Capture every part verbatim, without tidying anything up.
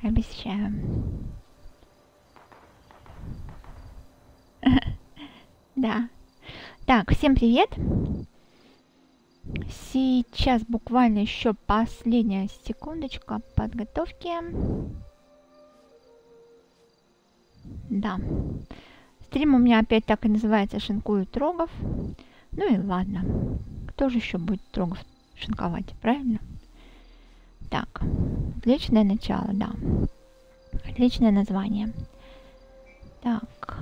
Обещаю. Да. Так, всем привет. Сейчас буквально еще последняя секундочка подготовки. Да. Стрим у меня опять так и называется «Шинкую Трогов». Ну и ладно. Кто же еще будет Трогов шинковать, правильно? Так. Отличное начало, да. Отличное название. Так.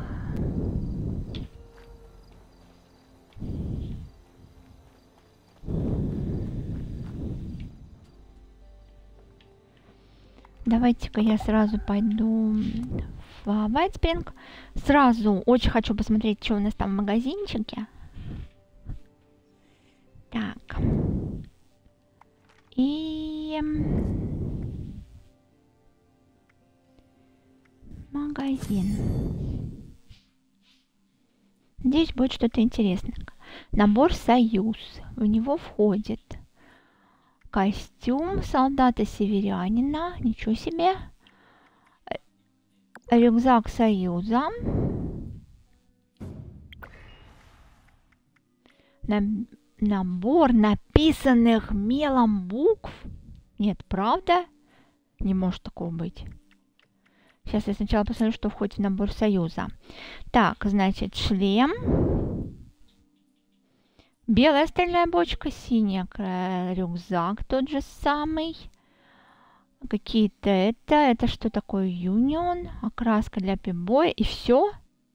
Давайте-ка я сразу пойду в White Spring. Сразу очень хочу посмотреть, что у нас там в магазинчике. Так. И... магазин. Здесь будет что-то интересное. Набор «Союз». В него входит костюм солдата-северянина. Ничего себе. Рюкзак «Союза». Набор написанных мелом букв. Нет, правда? Не может такого быть. Сейчас я сначала посмотрю, что входит в набор «Союза». Так, значит, шлем. Белая стальная бочка, синяя рюкзак тот же самый. Какие-то это, это что такое? Юнион, окраска для пибоя и все.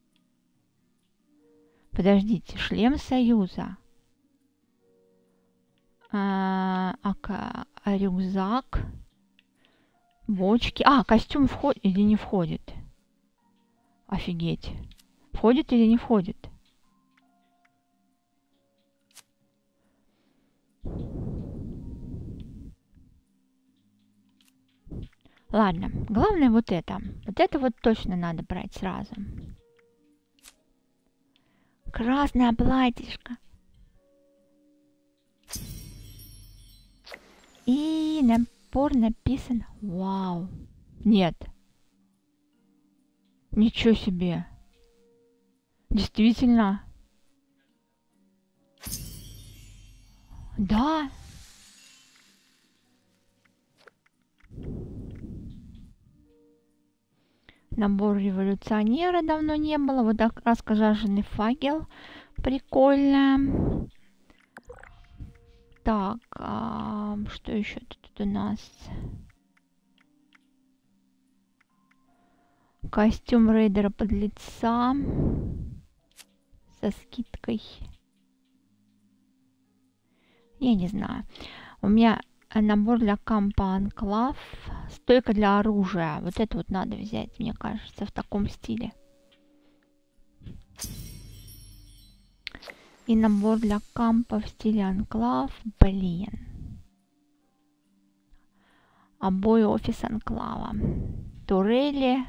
Подождите, шлем Союза. А, а, а рюкзак, бочки. А, костюм входит или не входит? Офигеть. Входит или не входит? Ладно, главное вот это. Вот это вот точно надо брать сразу. Красное платьишко. И набор написан. Вау. Нет. Ничего себе. Действительно. Да. Набор революционера давно не было. Вот так раскожаженный факел. Прикольно. Так, а что еще тут у нас? Костюм рейдера подлеца со скидкой. Я не знаю. У меня набор для кампа Анклав. Стойка для оружия. Вот это вот надо взять, мне кажется, в таком стиле. И набор для кампа в стиле Анклав. Блин. Обои офис Анклава. Турели.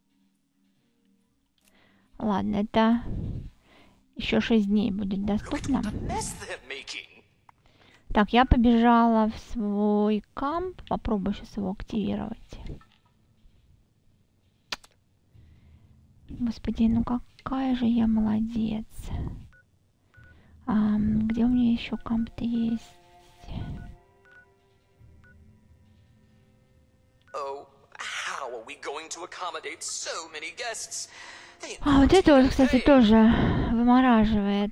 Ладно, это еще шесть дней будет доступно. Так, я побежала в свой камп. Попробую сейчас его активировать. Господи, ну какая же я молодец. А, где у меня еще камп-то есть? А вот это вот, кстати, тоже вымораживает.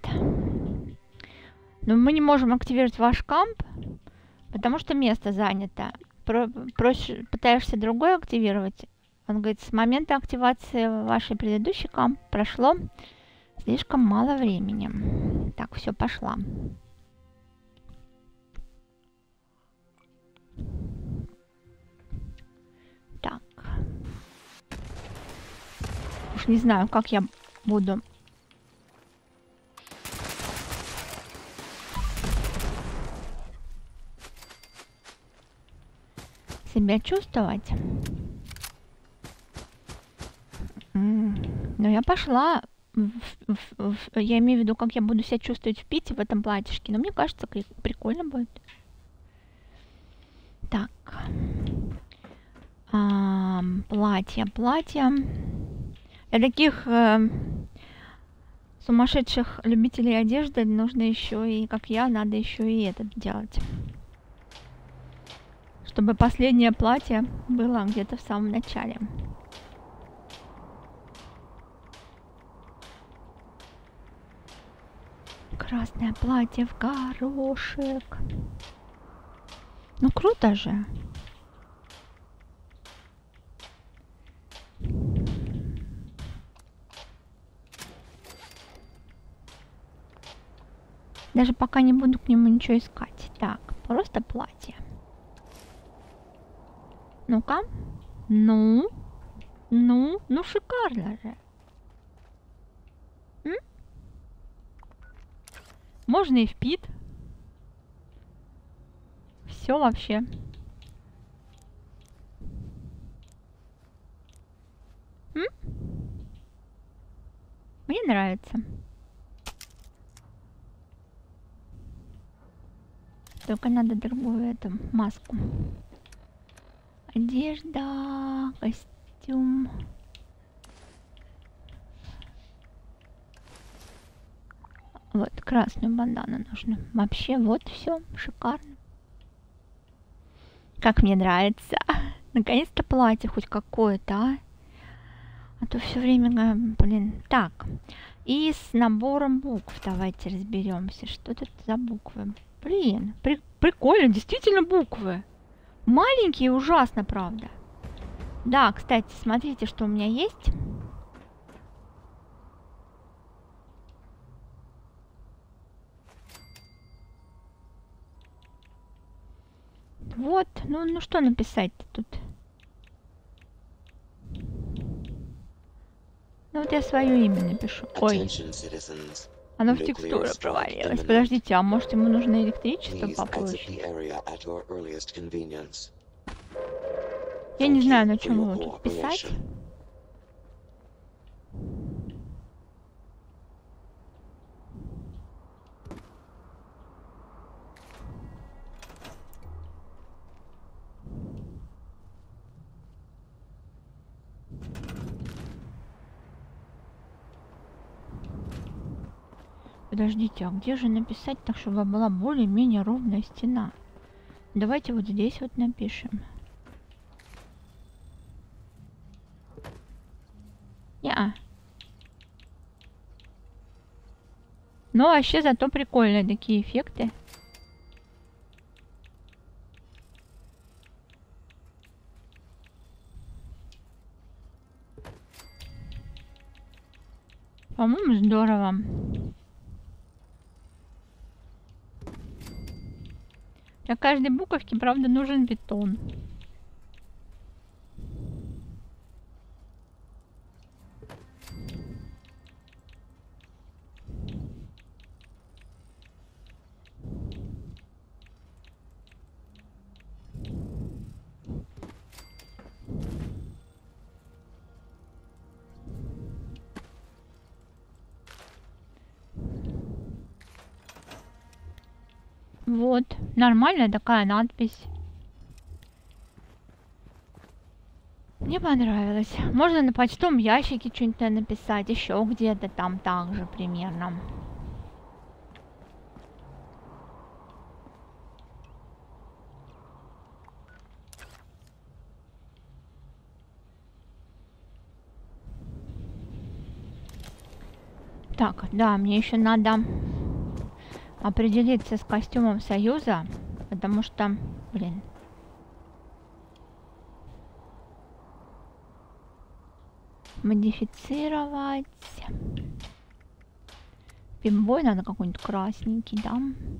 Но мы не можем активировать ваш камп, потому что место занято. Про проще, пытаешься другой активировать. Он говорит, с момента активации вашей предыдущей камп прошло слишком мало времени. Так, все, пошла. Так. Уж не знаю, как я буду себя чувствовать. Но я пошла. В, в, в, я имею в виду, как я буду себя чувствовать в Пите в этом платьишке. Но мне кажется, прикольно будет. Так. А, платье, платье. Для таких э, сумасшедших любителей одежды нужно еще и, как я, надо еще и это делать. Чтобы последнее платье было где-то в самом начале. Красное платье в горошек. Ну круто же. Даже пока не буду к нему ничего искать. Так, просто платье. Ну-ка. Ну. Ну. Ну, шикарно же. М? Можно и в пит. Все вообще. М? Мне нравится. Только надо другую эту маску. Одежда, костюм. Вот, красную бандану нужно. Вообще, вот все, шикарно. Как мне нравится. Наконец-то платье хоть какое-то, а? А то все время, блин. Так, и с набором букв давайте разберемся. Что тут за буквы? Блин, при прикольно, действительно буквы. Маленькие, ужасно, правда. Да, кстати, смотрите, что у меня есть. Вот, ну, ну что написать-то тут? Ну вот я свое имя напишу. Ой, оно в текстуру провалилось. Подождите, а может ему нужно электричество попозже? Я не знаю, на чем его тут писать. Подождите, а где же написать так, чтобы была более-менее ровная стена? Давайте вот здесь вот напишем. Неа. Ну, вообще, зато прикольные такие эффекты. По-моему, здорово. Для каждой буковки, правда, нужен бетон. Вот, нормальная такая надпись. Мне понравилось. Можно на почтовом ящике что-нибудь написать, еще где-то там также примерно. Так, да, мне еще надо определиться с костюмом Союза, потому что, блин. Модифицировать. Пимбой надо какой-нибудь красненький, да?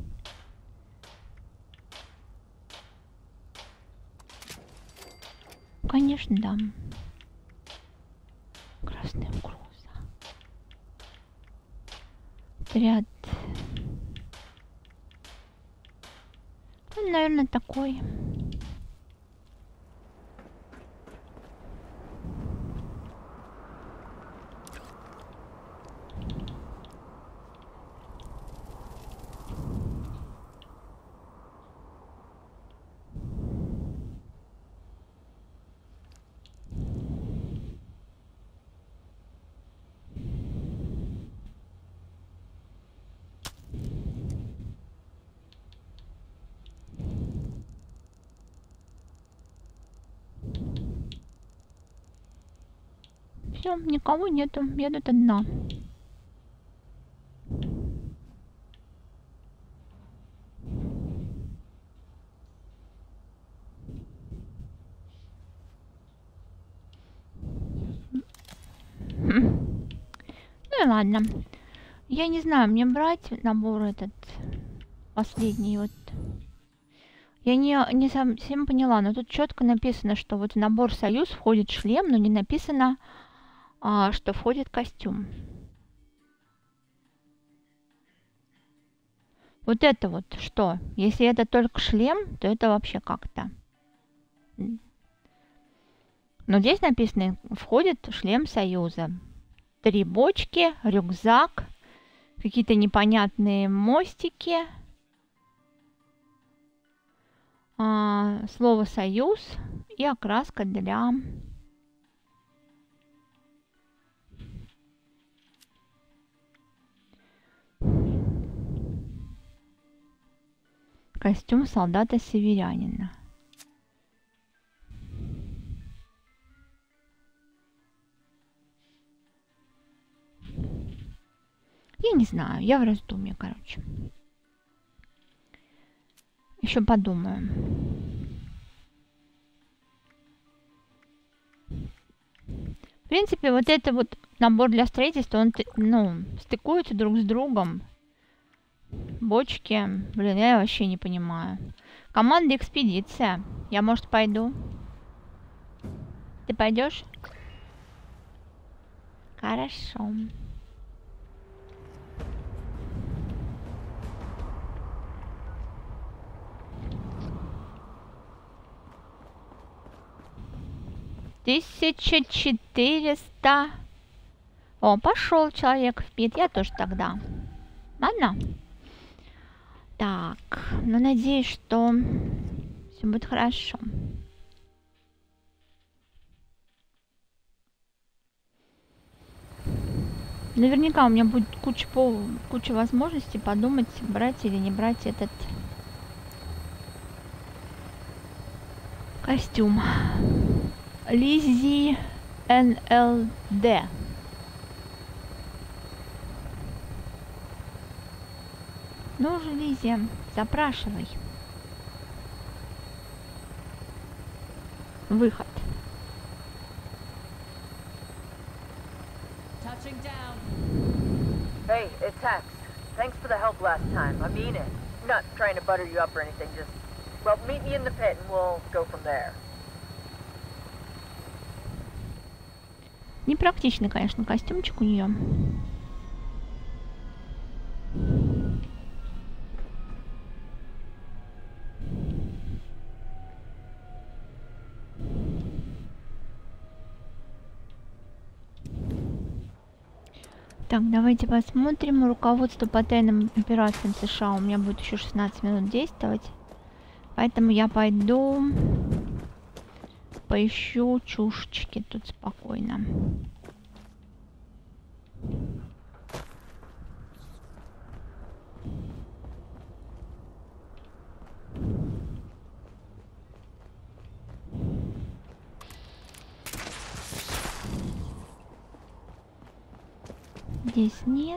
Конечно, да. Красная угроза. Отряд. Ну, наверное, такой. Все, никого нету, едут одна. Ну и ладно. Я не знаю, мне брать набор этот последний вот. Я не, не совсем поняла, но тут четко написано, что вот в набор Союз входит шлем, но не написано, а, что входит костюм. Вот это вот что? Если это только шлем, то это вообще как-то. Но здесь написано, входит шлем Союза. Три бочки, рюкзак, какие-то непонятные мостики. А, слово Союз и окраска для костюм солдата-северянина. Я не знаю, я в раздумье, короче. Еще подумаю. В принципе, вот это вот набор для строительства, он, ну, стыкуется друг с другом. Бочки, блин, я вообще не понимаю. Команда экспедиция. Я, может, пойду? Ты пойдешь? Хорошо. Тысяча четыреста. О, пошел человек в пит. Я тоже тогда. Ладно? Так, ну надеюсь, что все будет хорошо. Наверняка у меня будет куча, куча возможностей подумать, брать или не брать этот костюм. Лиззи эн эл дэ. Ну же, Лиззи, запрашивай. Выход. Hey, it's Hax. Thanks for the help last time. I mean it. I'm not trying to butter you up or anything, just... Well, meet me in the pit and we'll go from there. Непрактичный, конечно, костюмчик у нее. Так, давайте посмотрим. Руководство по тайным операциям США у меня будет еще шестнадцать минут действовать. Поэтому я пойду поищу чушечки тут спокойно. Здесь нет.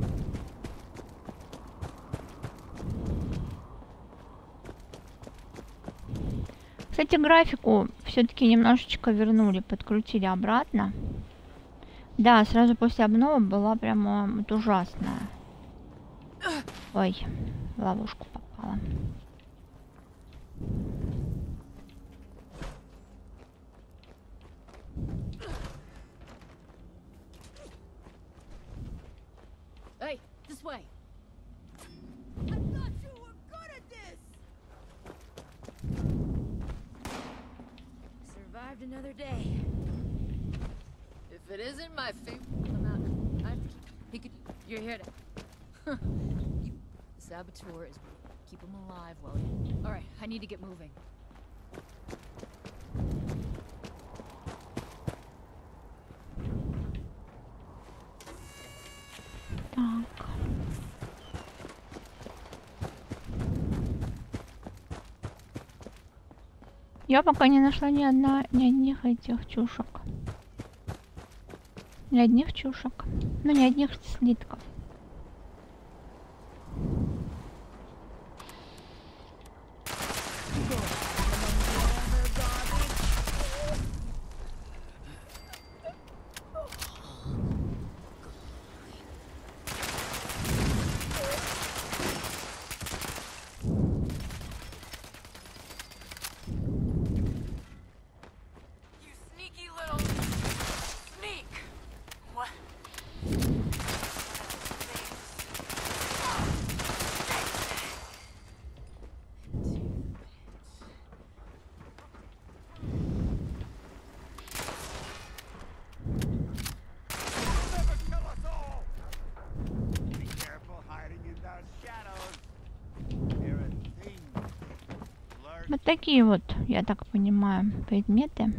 Кстати, графику все-таки немножечко вернули, подкрутили обратно. Да, сразу после обновы была прямо вот ужасная. Ой, в ловушку попала. Hey, this way. Another day. If it isn't my favorite, I'm out. I, he could. You're here to. you, the saboteur is. Keep him alive while. You, all right, I need to get moving. Так. Я пока не нашла ни одна, ни одних этих чушек. Не одних чушек. Ну, не одних слитков. Вот такие вот, я так понимаю, предметы.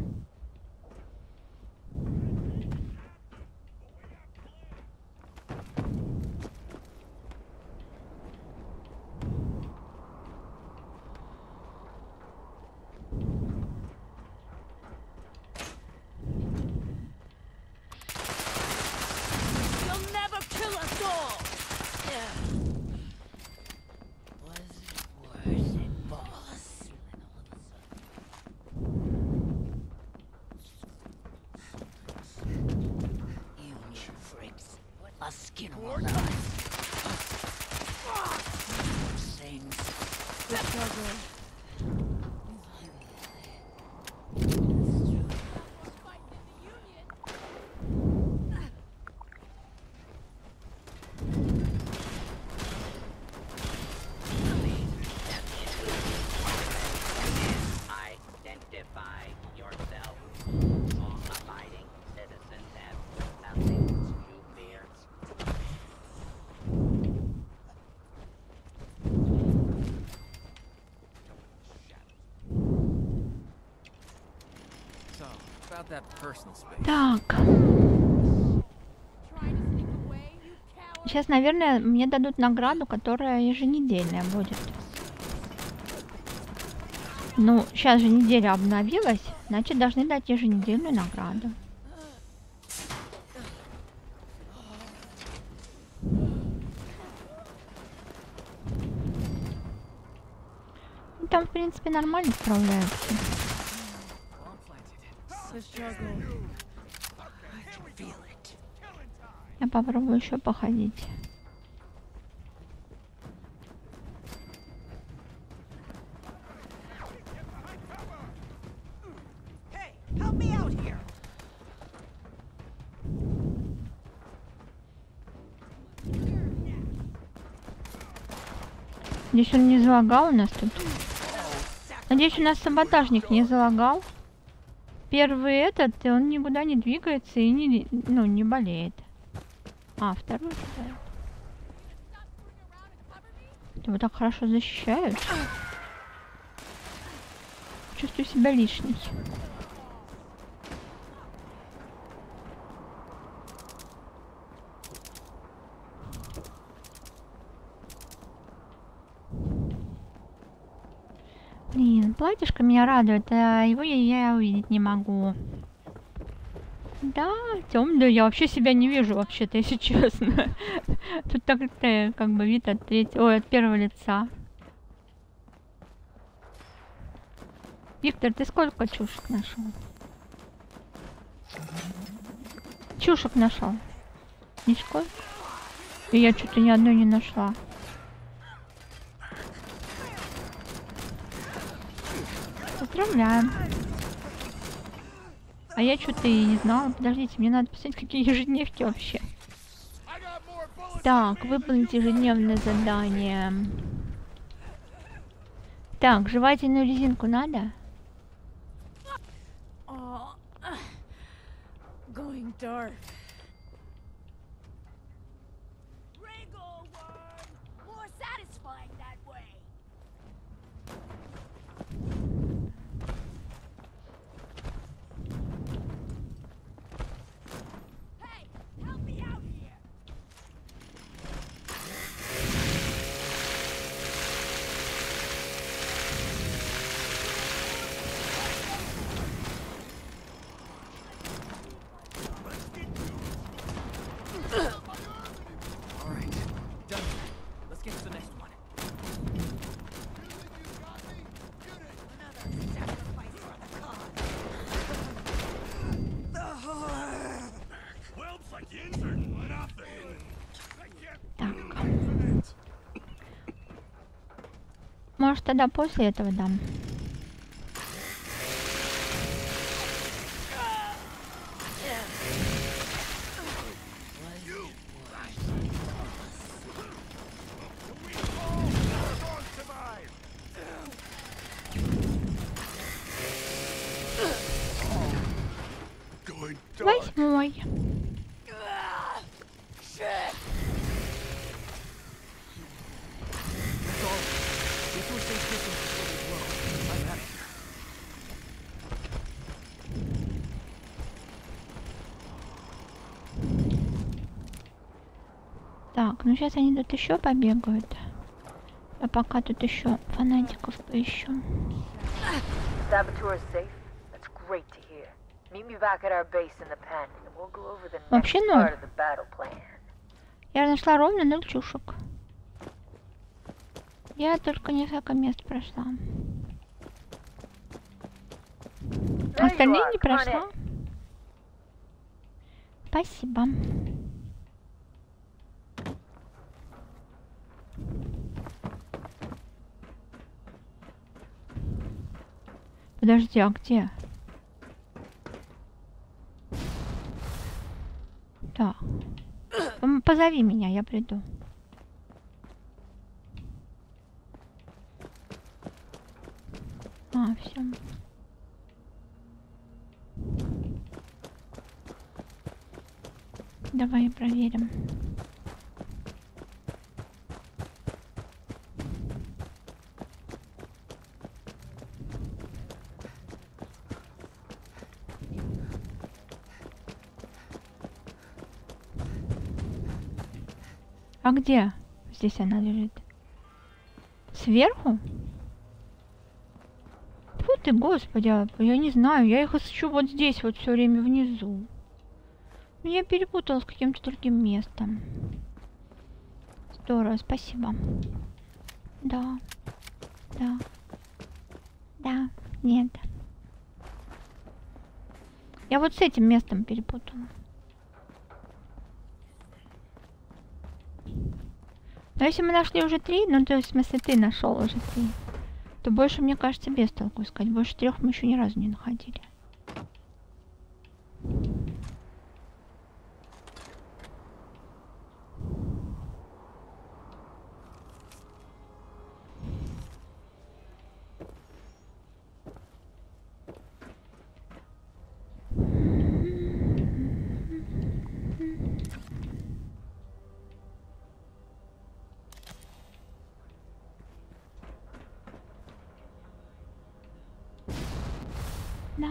Так. Сейчас, наверное, мне дадут награду, которая еженедельная будет. Ну, сейчас же неделя обновилась, значит, должны дать еженедельную награду. Ну, там, в принципе, нормально справляются. Я попробую еще походить. Надеюсь, он не залагал у нас тут. Надеюсь, у нас саботажник не залагал. Первый этот, и он никуда не двигается и не, ну, не болеет. А, второй что? Его так хорошо защищают. Чувствую себя лишней. Блин, платьишко меня радует, а его я, я увидеть не могу. Да, темную я вообще себя не вижу, вообще-то, если честно. Тут так-то как бы вид от третьего, ой, от первого лица. Виктор, ты сколько чушек нашел? Чушек нашел. Ничего? И я что-то ни одной не нашла. Поздравляем. А я что-то и не знала. Подождите, мне надо посмотреть, какие ежедневки вообще. Так, выполнить ежедневное задание. Так, жевательную резинку надо? Going dark. More satisfying that way. Hey, help me out here. Let's get to Может, тогда после этого дам. Восьмой. Так, ну сейчас они тут еще побегают. А пока тут еще фанатиков поищу. Saboteur is safe. That's great to hear. Meet me back at our base in the pen, and we'll go over the next Вообще ноль. part of the battle plan. Я нашла ровно ноль чушек. Я только несколько мест прошла. There you Остальные are. не Come on прошла. in. Спасибо. Подожди, а где? Так. М, Позови меня, я приду. А, все. Давай проверим. А где? Здесь она лежит. Сверху? Фу ты, господи, а, я не знаю, я их ищу вот здесь вот все время внизу. Но я перепутала с каким-то другим местом. Здорово, спасибо. Да. Да. Да. Нет. Я вот с этим местом перепутала. Но если мы нашли уже три, ну то есть в смысле ты нашел уже три, то больше, мне кажется, без толку искать. Больше трех мы еще ни разу не находили. Да.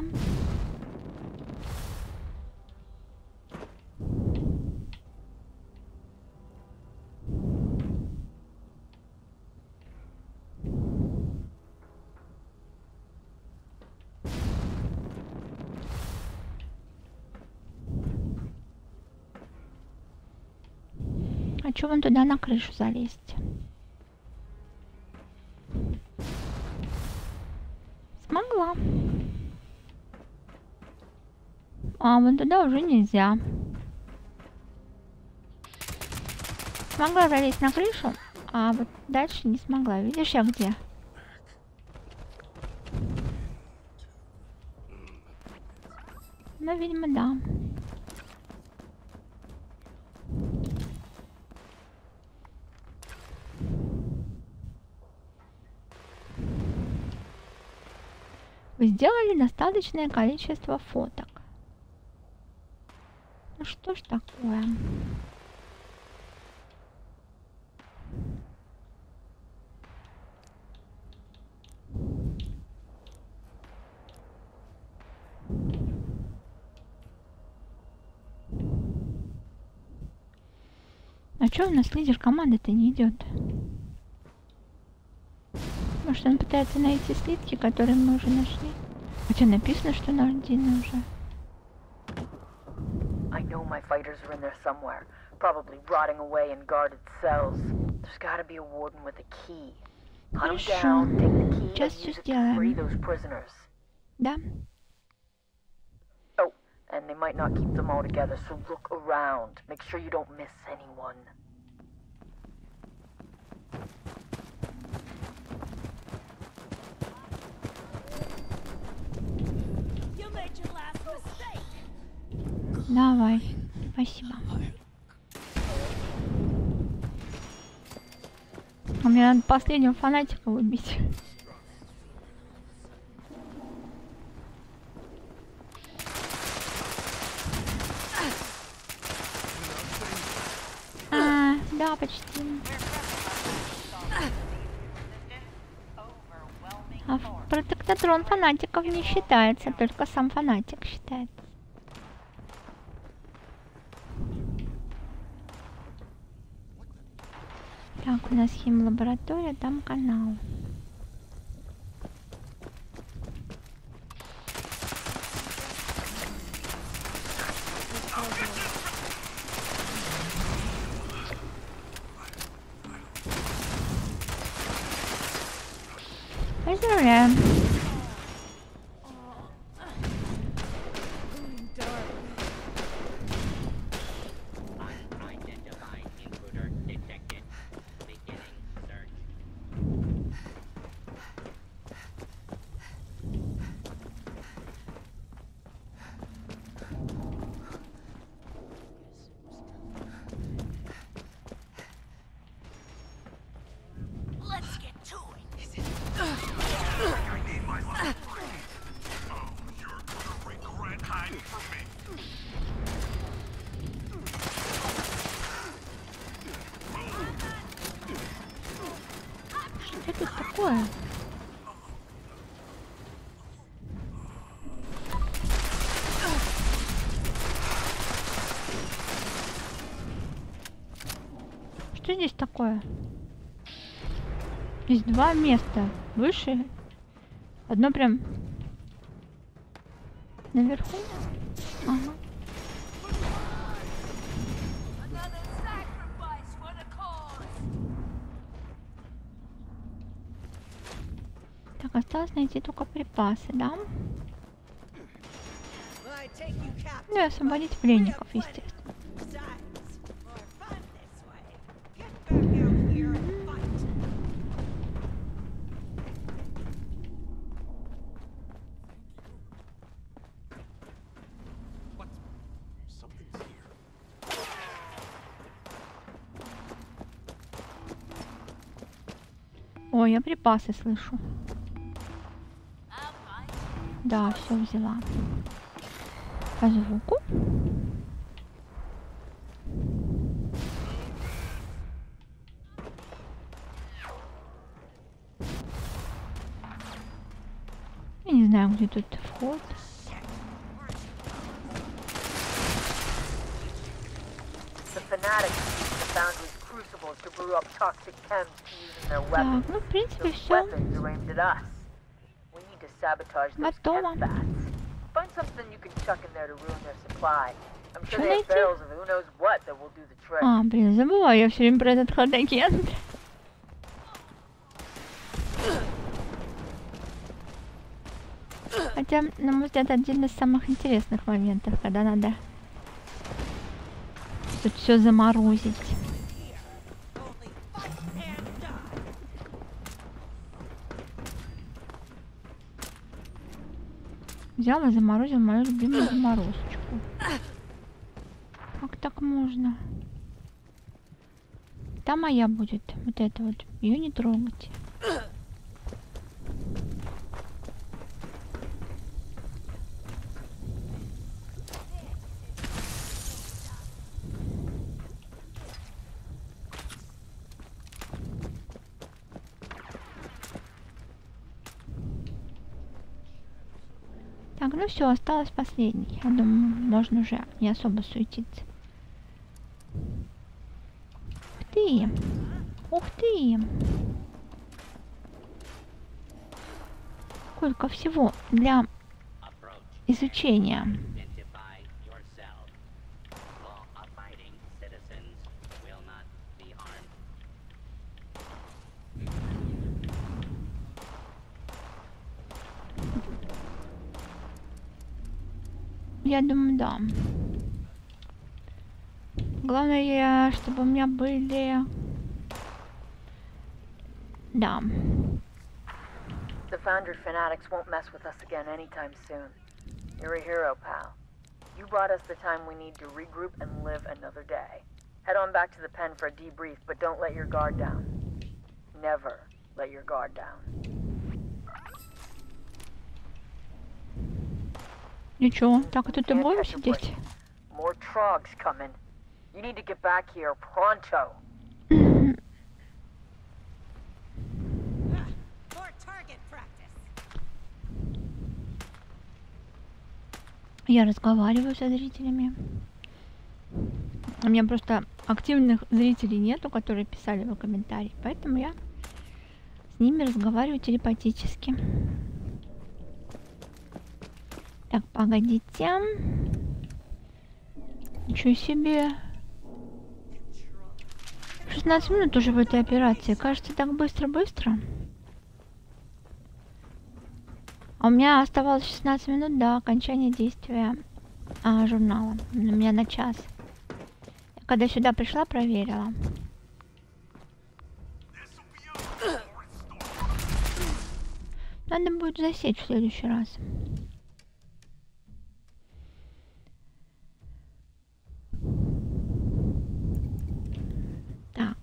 Хочу вон туда на крышу залезть. Смогла. А вон туда уже нельзя. Смогла залезть на крышу, а вот дальше не смогла. Видишь, я где? Ну, видимо, да. Вы сделали достаточное количество фоток. Ну что ж такое? А чё у нас лидер команды-то не идет? Может, он пытается найти слитки, которые мы уже нашли? Хотя написано, что найдены уже. I know my fighters are in there somewhere, probably rotting away in guarded cells. There's gotta be a warden with a key. Hunt him down, take the key, Сейчас and всё use it to free сделаем. those prisoners. Да. Oh, and they might not keep them all together, so look around. Make sure you don't miss anyone. Давай. Спасибо. А мне надо последнего фанатика убить. А, да, почти. А в протектатрон фанатиков не считается, только сам фанатик считается. Так, у нас химлаборатория, там канал. Поздравляем. Let's get to it. Что это такое? Что здесь такое? Здесь два места. Выше. Одно прям наверху. Ага. Another sacrifice for the cause. Так, осталось найти только припасы, да? Ну и освободить пленников, естественно. Ой, я припасы слышу. Да, все взяла. По звуку. Я не знаю, где тут вход. The fanatics used the Foundry's crucibles to brew up toxic chems to use in their Так, weapons. ну в принципе Those все. weapons are aimed at us. We need to sabotage those Готово. chem vats. Find something you can chuck in there to ruin their supply. I'm sure Что they have найти? barrels of who knows what that will do the trick. А, блин, забываю я все время про этот хладагент. Хотя, на мой взгляд, один из самых интересных моментов, когда надо тут все заморозить. Взял и заморозил мою любимую заморозочку. Как так можно? Там моя будет. Вот эта вот. Ее не трогать. Так, ну все, осталось последний. Я думаю, можно уже не особо суетиться. Ух ты! Ух ты! Сколько всего для изучения. Я думаю, да. Главное, чтобы у меня были... Да. The Foundry fanatics won't mess with us again anytime soon. You're a hero, pal. You bought us the time we need to regroup and live another day. Head on back to the pen for a debrief, but don't let your guard down. Never let your guard down. Ничего, так и тут и Can't будем catch a break. сидеть. More trogs coming. You need to get back here pronto. More target practice. Я разговариваю со зрителями. У меня просто активных зрителей нету, которые писали в комментарии, поэтому я с ними разговариваю телепатически. Так, погодите. Ничего себе. шестнадцать минут уже в этой операции. Кажется, так быстро-быстро. А у меня оставалось шестнадцать минут до окончания действия а, журнала. У меня на час. Я когда сюда пришла, проверила. Надо будет засечь в следующий раз. Так.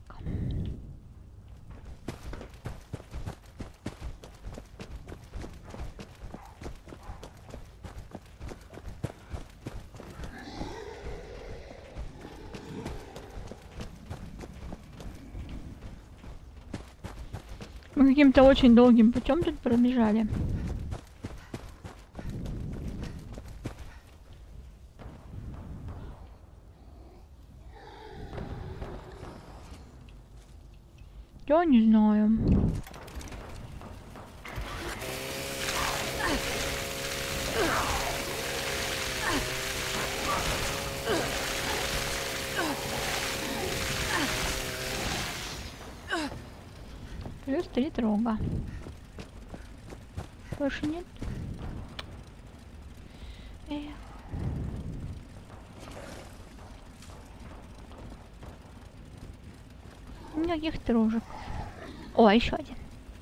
Мы каким-то очень долгим путем тут пробежали. Я не знаю. Плюс три трога. Больше нет. Эх. Никаких трожек. О, еще один.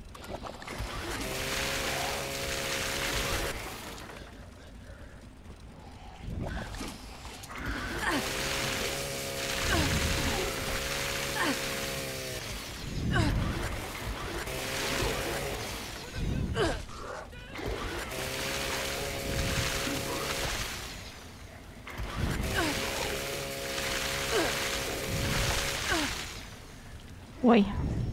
Ой.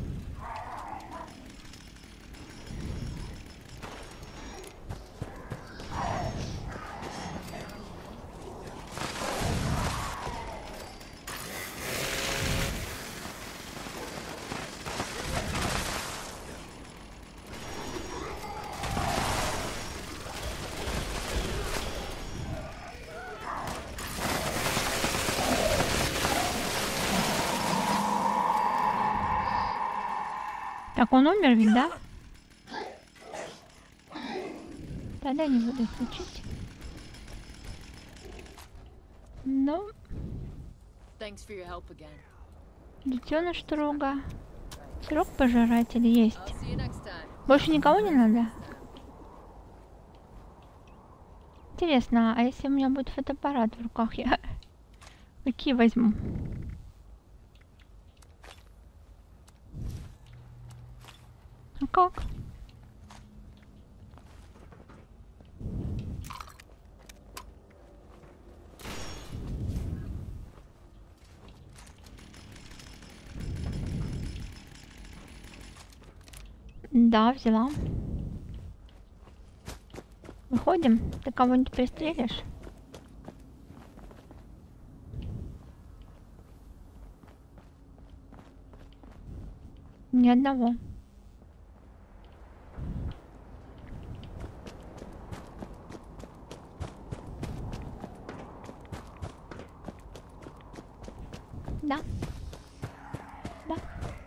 Так, он умер ведь, да? Тогда не буду включить. Ну, детеныш трога. Срок пожирателя есть. Больше никого не надо? Интересно, а если у меня будет фотоаппарат в руках, я какие возьму? А как? Да, взяла. Выходим. Ты кого-нибудь пристрелишь? Ни одного. Да. Да.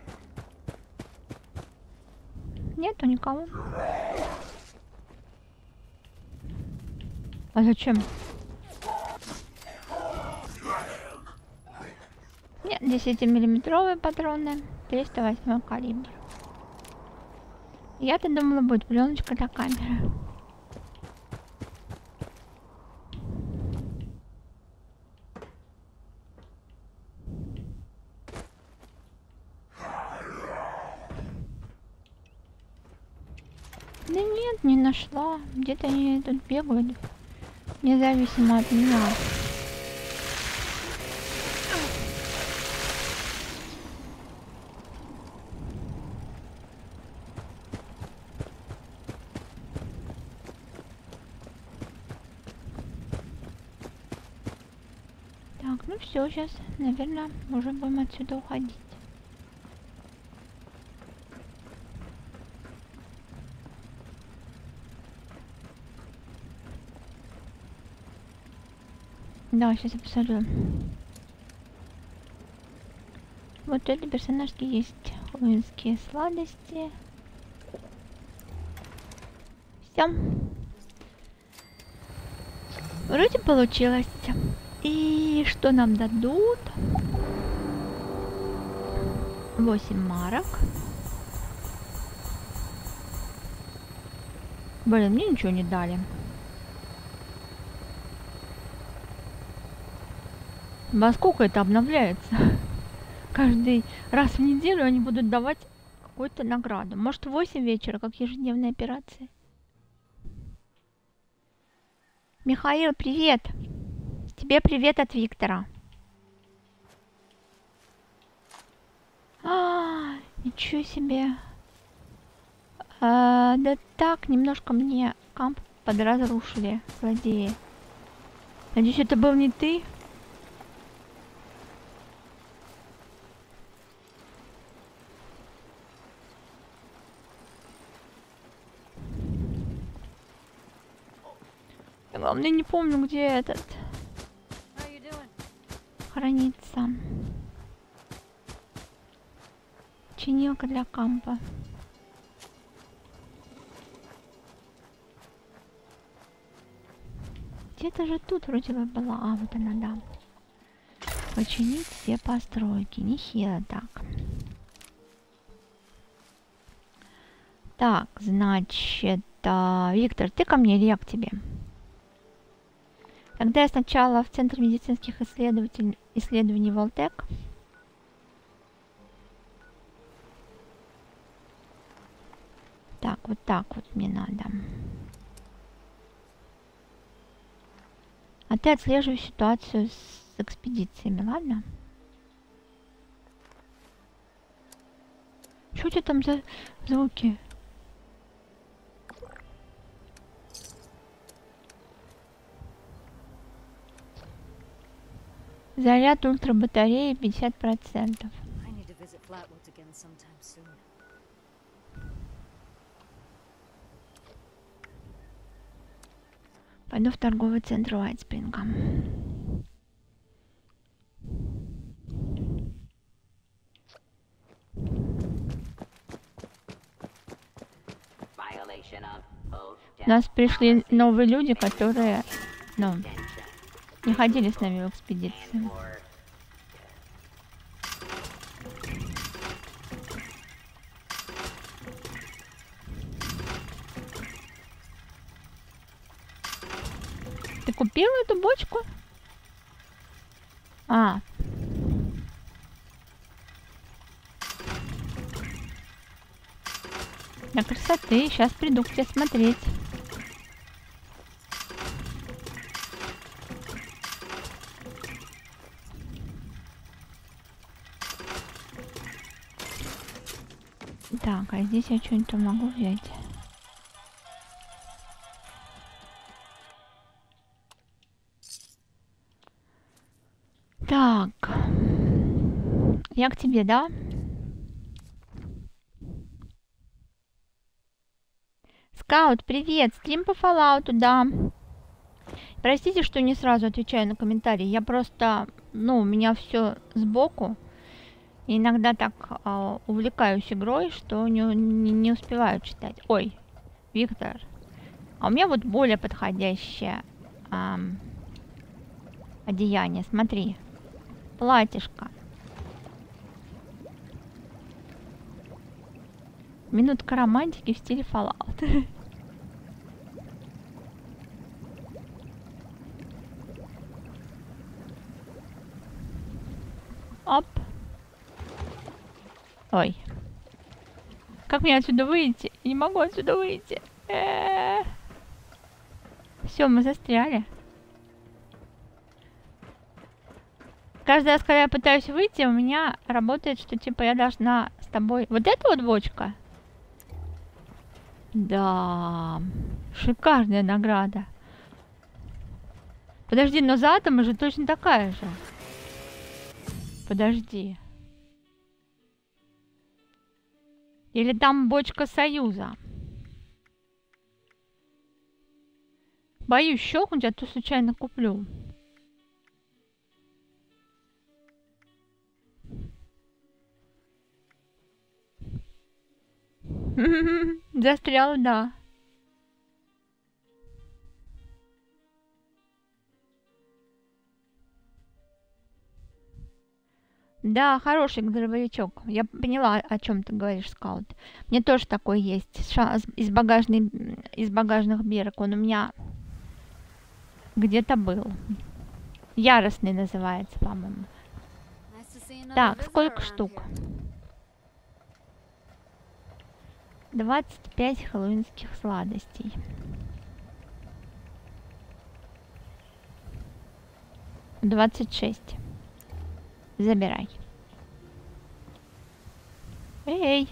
Нету никого. А зачем? Нет, десятимиллиметровые патроны, триста восьмой калибр. Я-то думала, будет пленочка для камеры. Да нет, не нашла. Где-то они тут бегают. Независимо от меня. Так, ну все, сейчас, наверное, уже будем отсюда уходить. Да, сейчас я посмотрю. Вот это персонажки есть. Хэллоуинские сладости. Все. Вроде получилось. И что нам дадут? восемь марок. Блин, мне ничего не дали. Во сколько это обновляется? Каждый раз в неделю они будут давать какую-то награду. Может, в восемь вечера, как ежедневные операции. Михаил, привет! Тебе привет от Виктора. А, ничего себе. А, да так, немножко мне камп подразрушили злодеи. Надеюсь, это был не ты? Я, главное, не помню, где этот хранится. Чинилка для кампа. Где-то же тут вроде бы была. А, вот она, да. Починить все постройки. Нехило так. Так, значит, а, Виктор, ты ко мне или я к тебе? Тогда я сначала в Центр медицинских исследований, исследований Волтек. Так, вот так вот мне надо. А ты отслеживай ситуацию с экспедициями, ладно? Что у тебя там за звуки? Заряд ультрабатареи пятьдесят процентов. Пойду в торговый центр Уайтспринга. У нас пришли новые люди, которые, ну, не ходили с нами в экспедицию. Ты купила эту бочку? А. Для красоты. Сейчас приду к тебе смотреть. Так, а здесь я что-нибудь могу взять? Так. Я к тебе, да? Скаут, привет! Стрим по Fallout, да. Простите, что не сразу отвечаю на комментарии. Я просто, ну, у меня все сбоку. И иногда так э, увлекаюсь игрой, что не, не, не успеваю читать. Ой, Виктор. А у меня вот более подходящее э, одеяние. Смотри. Платьишко. Минутка романтики в стиле Fallout. Оп. Ой. Как мне отсюда выйти? Я не могу отсюда выйти. Все, мы застряли. Каждый раз, когда я пытаюсь выйти, у меня работает, что типа я должна с тобой... Вот эта вот бочка? Да, шикарная награда. Подожди, но за атомы же точно такая же. Подожди. Или там бочка Союза? Боюсь щелкнуть, а то случайно куплю. Застрял, да. Да, хороший грузовичок. Я поняла, о чем ты говоришь, скаут. Мне тоже такой есть. Ша из, багажной, из багажных бирок. Он у меня где-то был. Яростный называется, по-моему. Так, сколько штук? двадцать пять хэллоуинских сладостей. двадцать шесть. Забирай. Эй!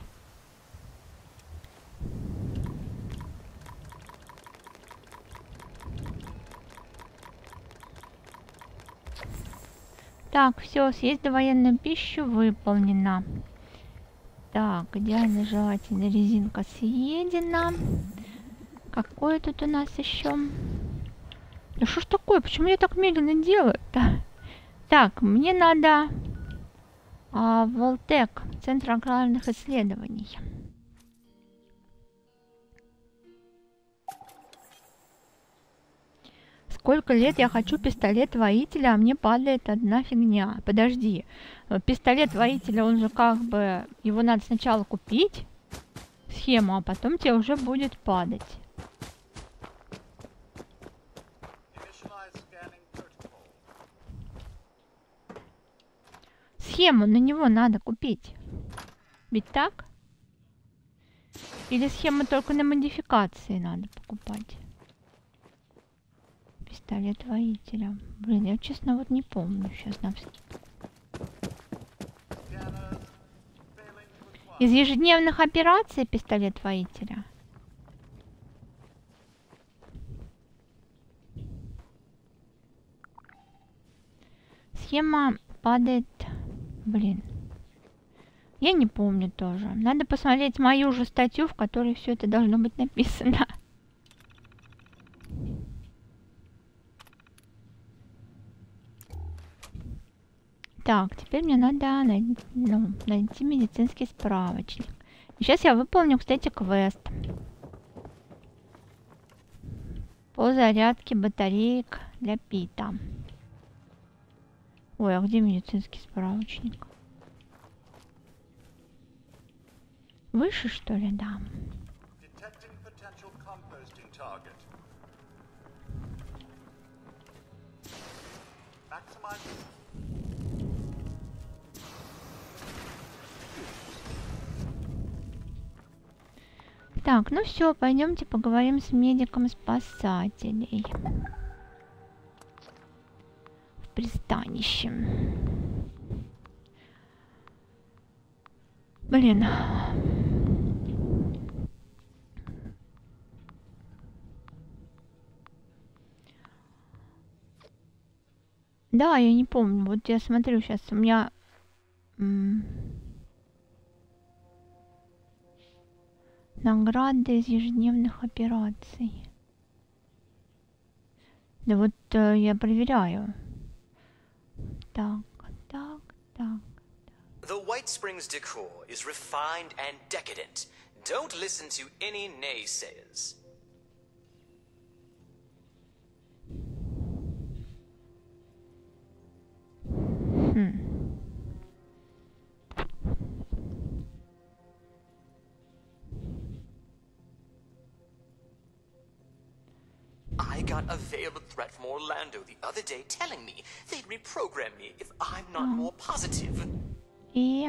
Так, все, съесть довоенную пищу выполнено. Так, идеально желательно резинка съедена. Какое тут у нас еще? Да что ж такое? Почему я так медленно делаю-то? Так, мне надо а, Волтек, Центр аграрных исследований. Сколько лет я хочу пистолет воителя, а мне падает одна фигня. Подожди, пистолет воителя, он же как бы, его надо сначала купить, схему, а потом тебе уже будет падать. Схему на него надо купить. Ведь так? Или схему только на модификации надо покупать? Пистолет воителя. Блин, я честно вот не помню сейчас на вскидку. Из ежедневных операций пистолет воителя. Схема падает. Блин. Я не помню тоже. Надо посмотреть мою же статью, в которой все это должно быть написано. Так, теперь мне надо найти, ну, найти медицинский справочник. И сейчас я выполню, кстати, квест. По зарядке батареек для Пита. Ой, а где медицинский справочник? Выше, что ли, да? Так, ну все, пойдемте поговорим с медиком спасателей. В пристанище. Блин. Да, я не помню. Вот я смотрю сейчас, у меня... Награды из ежедневных операций. Да вот э, я проверяю. Так, так, так. The White Springs decor is refined and decadent. Don't listen to any naysayers. Хм. I got a veiled threat from Orlando the other day telling me they'd reprogram me if I'm not more positive. И...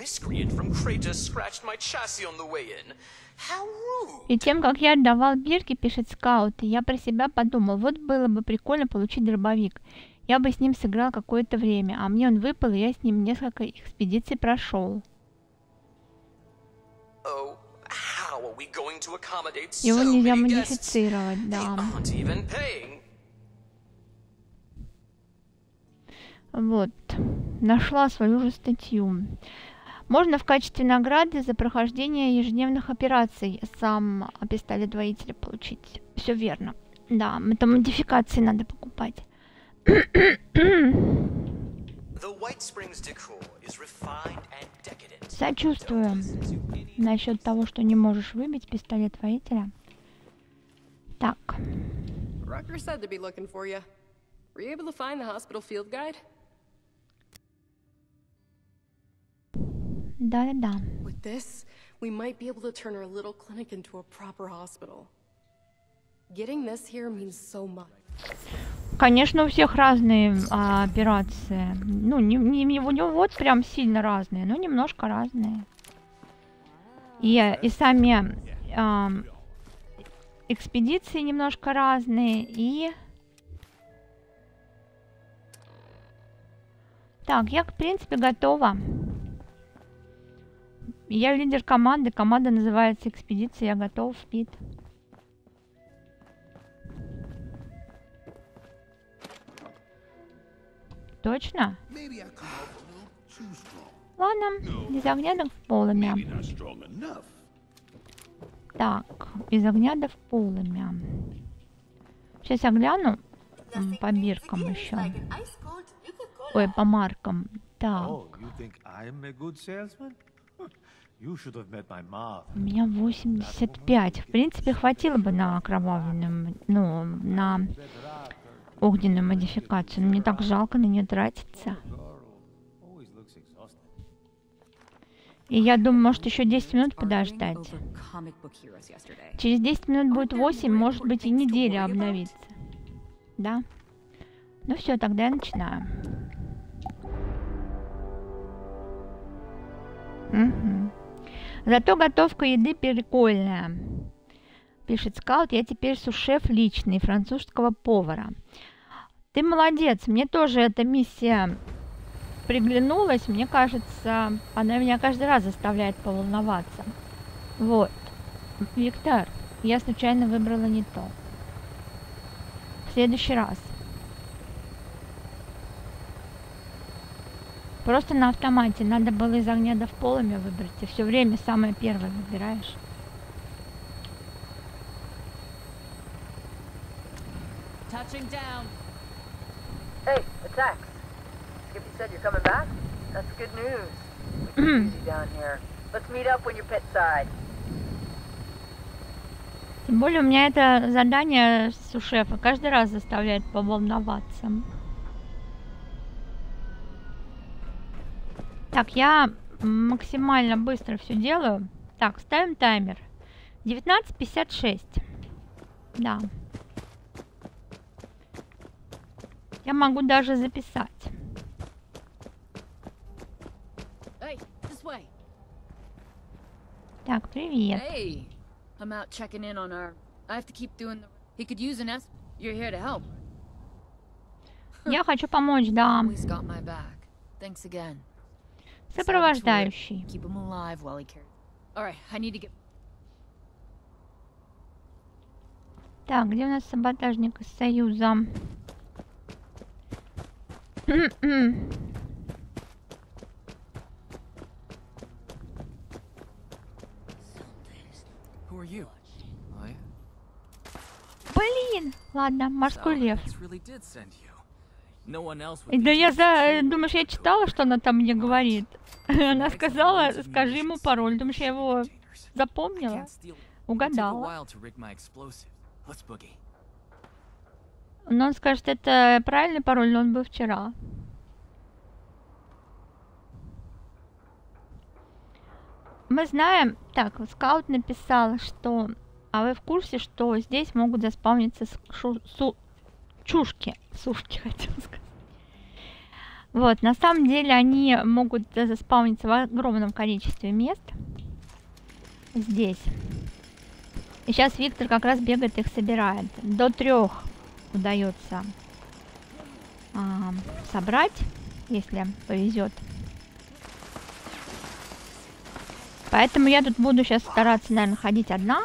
miscreant from Kratos scratched my chassis on the way in. How rude. И тем, как я отдавал бирки, пишет Скаут, я про себя подумал, вот было бы прикольно получить дробовик. Я бы с ним сыграл какое-то время, а мне он выпал, и я с ним несколько экспедиций прошел. Oh, how are we going to accommodate Его so нельзя many guests? модифицировать, They да. aren't even paying. Вот, нашла свою же статью. Можно в качестве награды за прохождение ежедневных операций сам пистолет воителя получить. Все верно. Да, это модификации надо покупать. Сочувствую насчет того, что не можешь выбить пистолет воителя. Так. Rucker said to be looking for you. Were you able to find the hospital field guide? Да-да-да. With this, we might be able to turn our little clinic into a proper hospital. Getting this here means so much. Конечно, у всех разные а, операции. Ну, не, не, у него вот прям сильно разные, но немножко разные. И, и сами а, экспедиции немножко разные, и... Так, я, в принципе, готова. Я лидер команды, команда называется «Экспедиция», я готова в пит. Точно? Ладно, из огня до полымя. Так, из огня до полымя. Сейчас я гляну по биркам еще. Ой, по маркам. Так. У меня восемьдесят пять. В принципе, хватило бы на окровавленную, ну, на огненную модификацию. Но мне так жалко на нее тратиться. И я думаю, может еще десять минут подождать. Через десять минут будет восемь, может быть и неделя обновится. Да? Ну все, тогда я начинаю. Угу. Зато готовка еды прикольная. Пишет Скаут, я теперь сушеф личный французского повара. Ты молодец, мне тоже эта миссия приглянулась. Мне кажется, она меня каждый раз заставляет поволноваться. Вот. Виктор, я случайно выбрала не то. В следующий раз. Просто на автомате. Надо было из огня до в полымя выбрать. И все время самое первое выбираешь. Touching down. Hey, it's Axe. Skippy said you're coming back? That's good news. We can easy down here. Let's meet up when you're pit side. Тем более у меня это задание с шефа каждый раз заставляет поволноваться. Так, я максимально быстро все делаю. Так, ставим таймер. девятнадцать пятьдесят шесть. Да. Я могу даже записать. Hey, this way. Так, привет. Hey, I'm out checking in on our. I have to keep doing the. He could use an S. You're here to help. Я хочу помочь, да. Always got my back. Thanks again. Сопровождающий. Keep him alive while he cares. All right, I need to get. Так, где у нас саботажник из Союза? Блин! Ладно, морской лев. Да я за... Думаешь, я читала, что она там мне говорит? Она сказала, скажи ему пароль. Думаешь, я его запомнила? Угадала. Но он скажет, это правильный пароль, но он был вчера. Мы знаем... Так, Скаут написал, что... А вы в курсе, что здесь могут заспавниться шу... су... чушки? Сушки, хотела сказать. Вот, на самом деле они могут заспауниться в огромном количестве мест. Здесь. И сейчас Виктор как раз бегает, их собирает. До трех удается а, собрать, если повезет. Поэтому я тут буду сейчас стараться, наверное, ходить одна.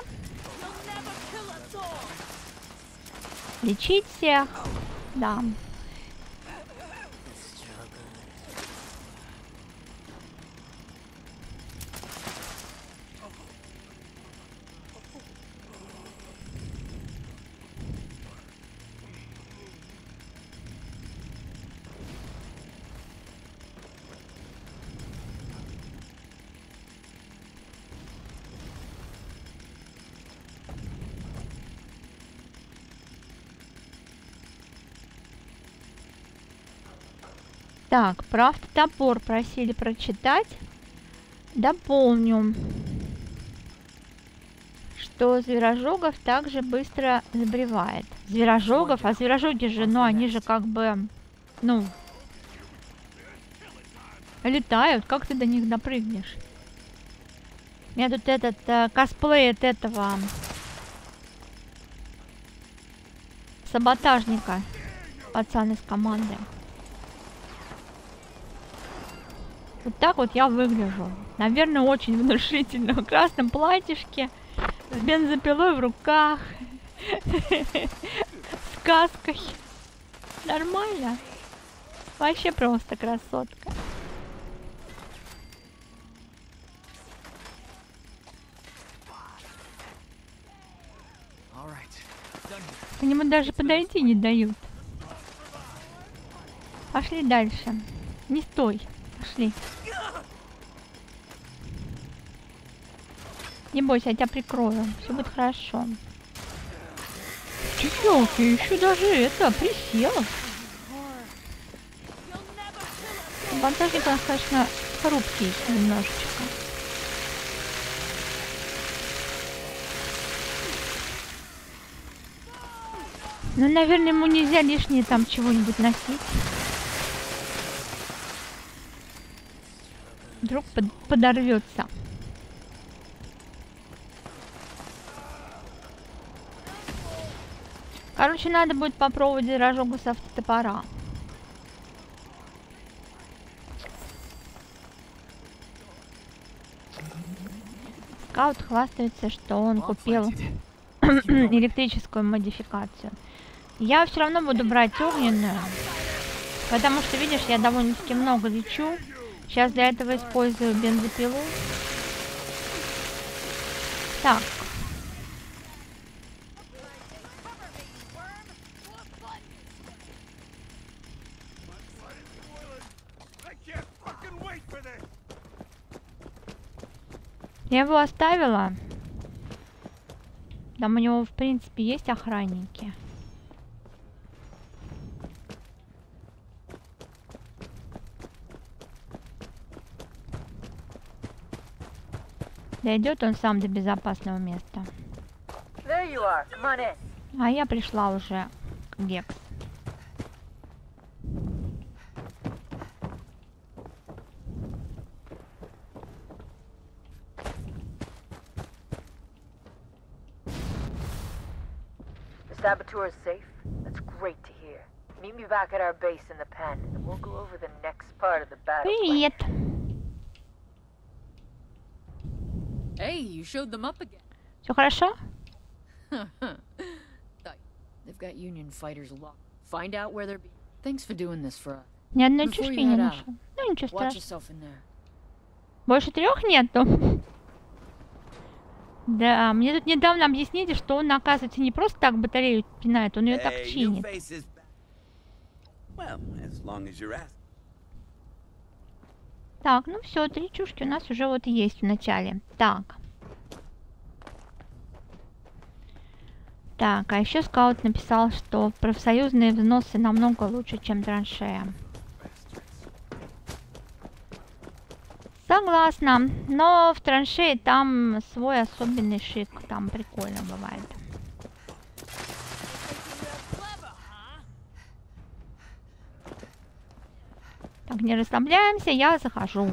Лечить всех. Да. Так, про автотопор просили прочитать. Дополню, что зверожогов также быстро забревает. Зверожогов? А зверожоги же, ну, они же как бы, ну, летают. Как ты до них допрыгнешь? У меня тут этот э, косплей от этого саботажника. Пацан из команды. Вот так вот я выгляжу. Наверное, очень внушительно. В красном платьишке, с бензопилой в руках, с каской. Нормально. Вообще просто красотка. К нему даже подойти не дают. Пошли дальше. Не стой. Пошли. Не бойся, я тебя прикрою. Все будет хорошо. Чечелки, еще даже это, присел. Бантажник у нас, конечно, хрупкий немножечко. Ну, наверное, ему нельзя лишнее там чего-нибудь носить. Вдруг под подорвется. Короче, надо будет попробовать зверожогу с автотопора. Скаут хвастается, что он купил электрическую модификацию. Я все равно буду брать огненную, потому что, видишь, я довольно-таки много лечу. Сейчас для этого использую бензопилу. Так. Я его оставила. Там у него, в принципе, есть охранники. Дойдет он сам до безопасного места. There you are. Come on in. А я пришла уже к Гекс. The saboteur is safe? That's great to hear. Meet me back at our base in the pen, and we'll go over the next part of the battle plan. Привет. Hey, you showed them up again. Все хорошо? They've got Union fighters locked. Find out where they're being. Thanks for doing this for us. Ни одной Before чушки you не head нашел. out, Ну ничего watch страшного. yourself in there. Больше трех нету. Да, мне тут недавно объяснили, что он, оказывается, не просто так батарею пинает, он ее так Hey, new чинит. face is back. Well, as long as you're asking. Так, ну все, три чушки у нас уже вот есть в начале. Так. Так, а еще скаут написал, что профсоюзные взносы намного лучше, чем траншея. Согласна, но в траншее там свой особенный шик, там прикольно бывает. Так, не расслабляемся, я захожу.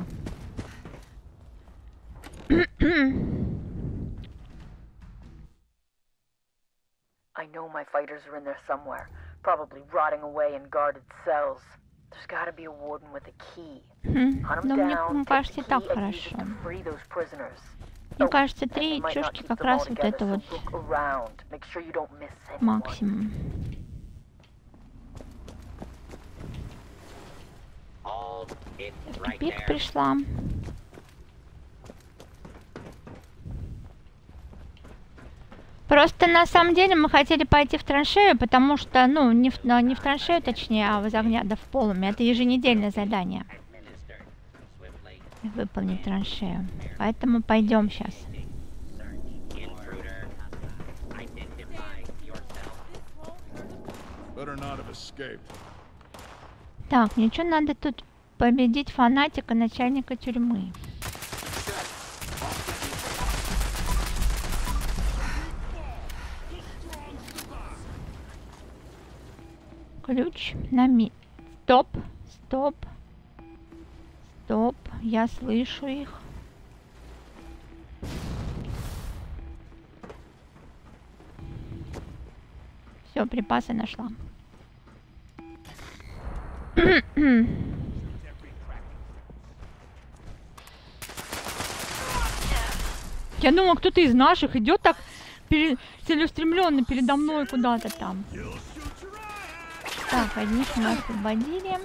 I know my fighters are in there somewhere, probably rotting away in guarded cells. There's gotta be a warden with a key. Hunt them Но мне down, кажется, take и так the key and use it хорошо. to free those prisoners. Мне Oh, кажется, and три they might not чушки keep как them all раз вот together, это so вот look around. Make sure you don't miss anyone. максимум. В тупик пришла. Просто на самом деле мы хотели пойти в траншею, потому что, ну, не в, не в траншею, точнее, а в Огня в полуме. Это еженедельное задание. Выполнить траншею. Поэтому пойдем сейчас. Так, мне что надо тут победить фанатика начальника тюрьмы. Ключ на ми... Стоп, стоп, стоп, я слышу их. Все, припасы нашла. Я думала, кто-то из наших идет так пере... целеустремленно передо мной куда-то там. Так, одних мы освободили.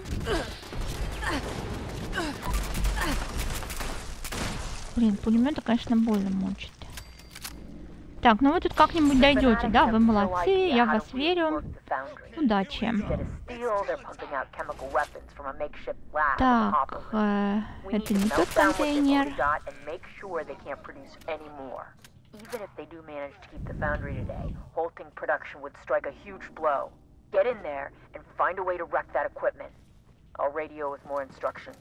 Блин, пулемета, конечно, больно мучит. Так, ну вы тут как-нибудь дойдете, да? Вы молодцы, я в вас верю. Удачи. Так, э, это не тот контейнер. Even if they do manage to keep the foundry today, halting production would strike a huge blow. Get in there and find a way to wreck that equipment. I'll radio with more instructions.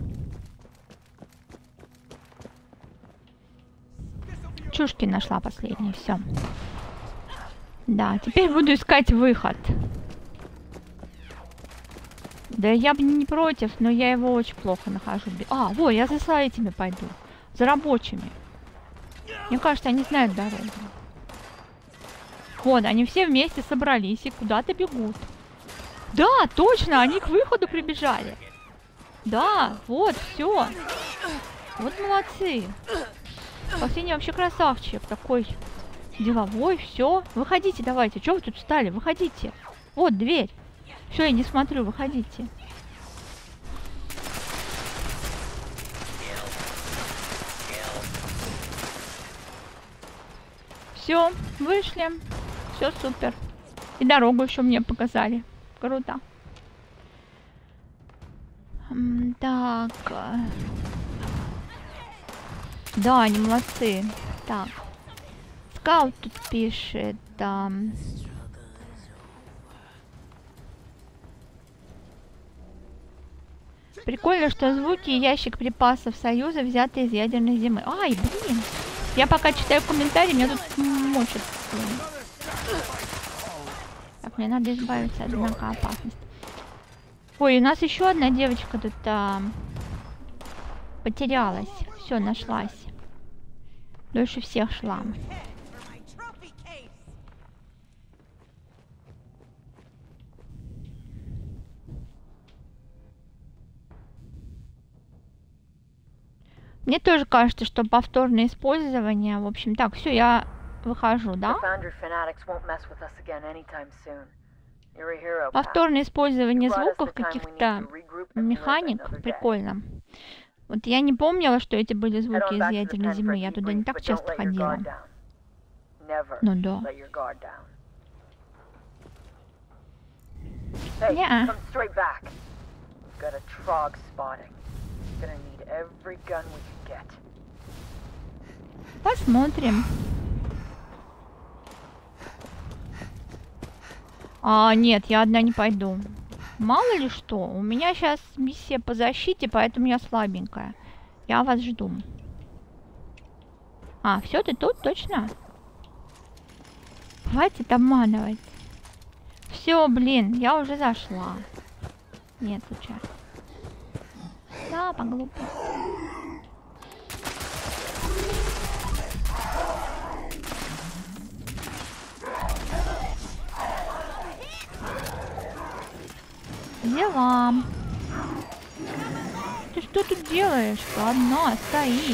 Чушки нашла последние, все. Да, теперь буду искать выход. Да я бы не против, но я его очень плохо нахожу. А, вот, я за этими пойду. За рабочими. Мне кажется, они знают дорогу. Вот, они все вместе собрались и куда-то бегут. Да, точно, они к выходу прибежали. Да, вот, все. Вот молодцы. Последний вообще красавчик такой деловой, все. Выходите давайте, что вы тут встали, выходите. Вот дверь. Все, я не смотрю, выходите. Все, вышли. Все супер. И дорогу еще мне показали. Круто. М, Так. Да, они молодцы. Так. Скаут тут пишет. Да. Прикольно, что звуки и ящик припасов Союза взяты из ядерной зимы. Ай, блин. Я пока читаю комментарии, меня тут мочат. Так, мне надо избавиться от знака опасности. Ой, у нас еще одна девочка тут а, потерялась. Все, нашлась. Дольше всех шла. Мне тоже кажется, что повторное использование, в общем, так, все, я выхожу, да? Повторное использование звуков каких-то механик, прикольно. Вот я не помнила, что эти были звуки из ядерной зимы, я туда не так часто ходила. Ну да. Не-а. Посмотрим. А, нет, я одна не пойду. Мало ли что, у меня сейчас миссия по защите, поэтому я слабенькая. Я вас жду. А, все, ты тут, точно? Хватит обманывать. Все, блин, я уже зашла. Нет, случайно. Да, по глупости. Дела. Ты что тут делаешь? Одна стоит.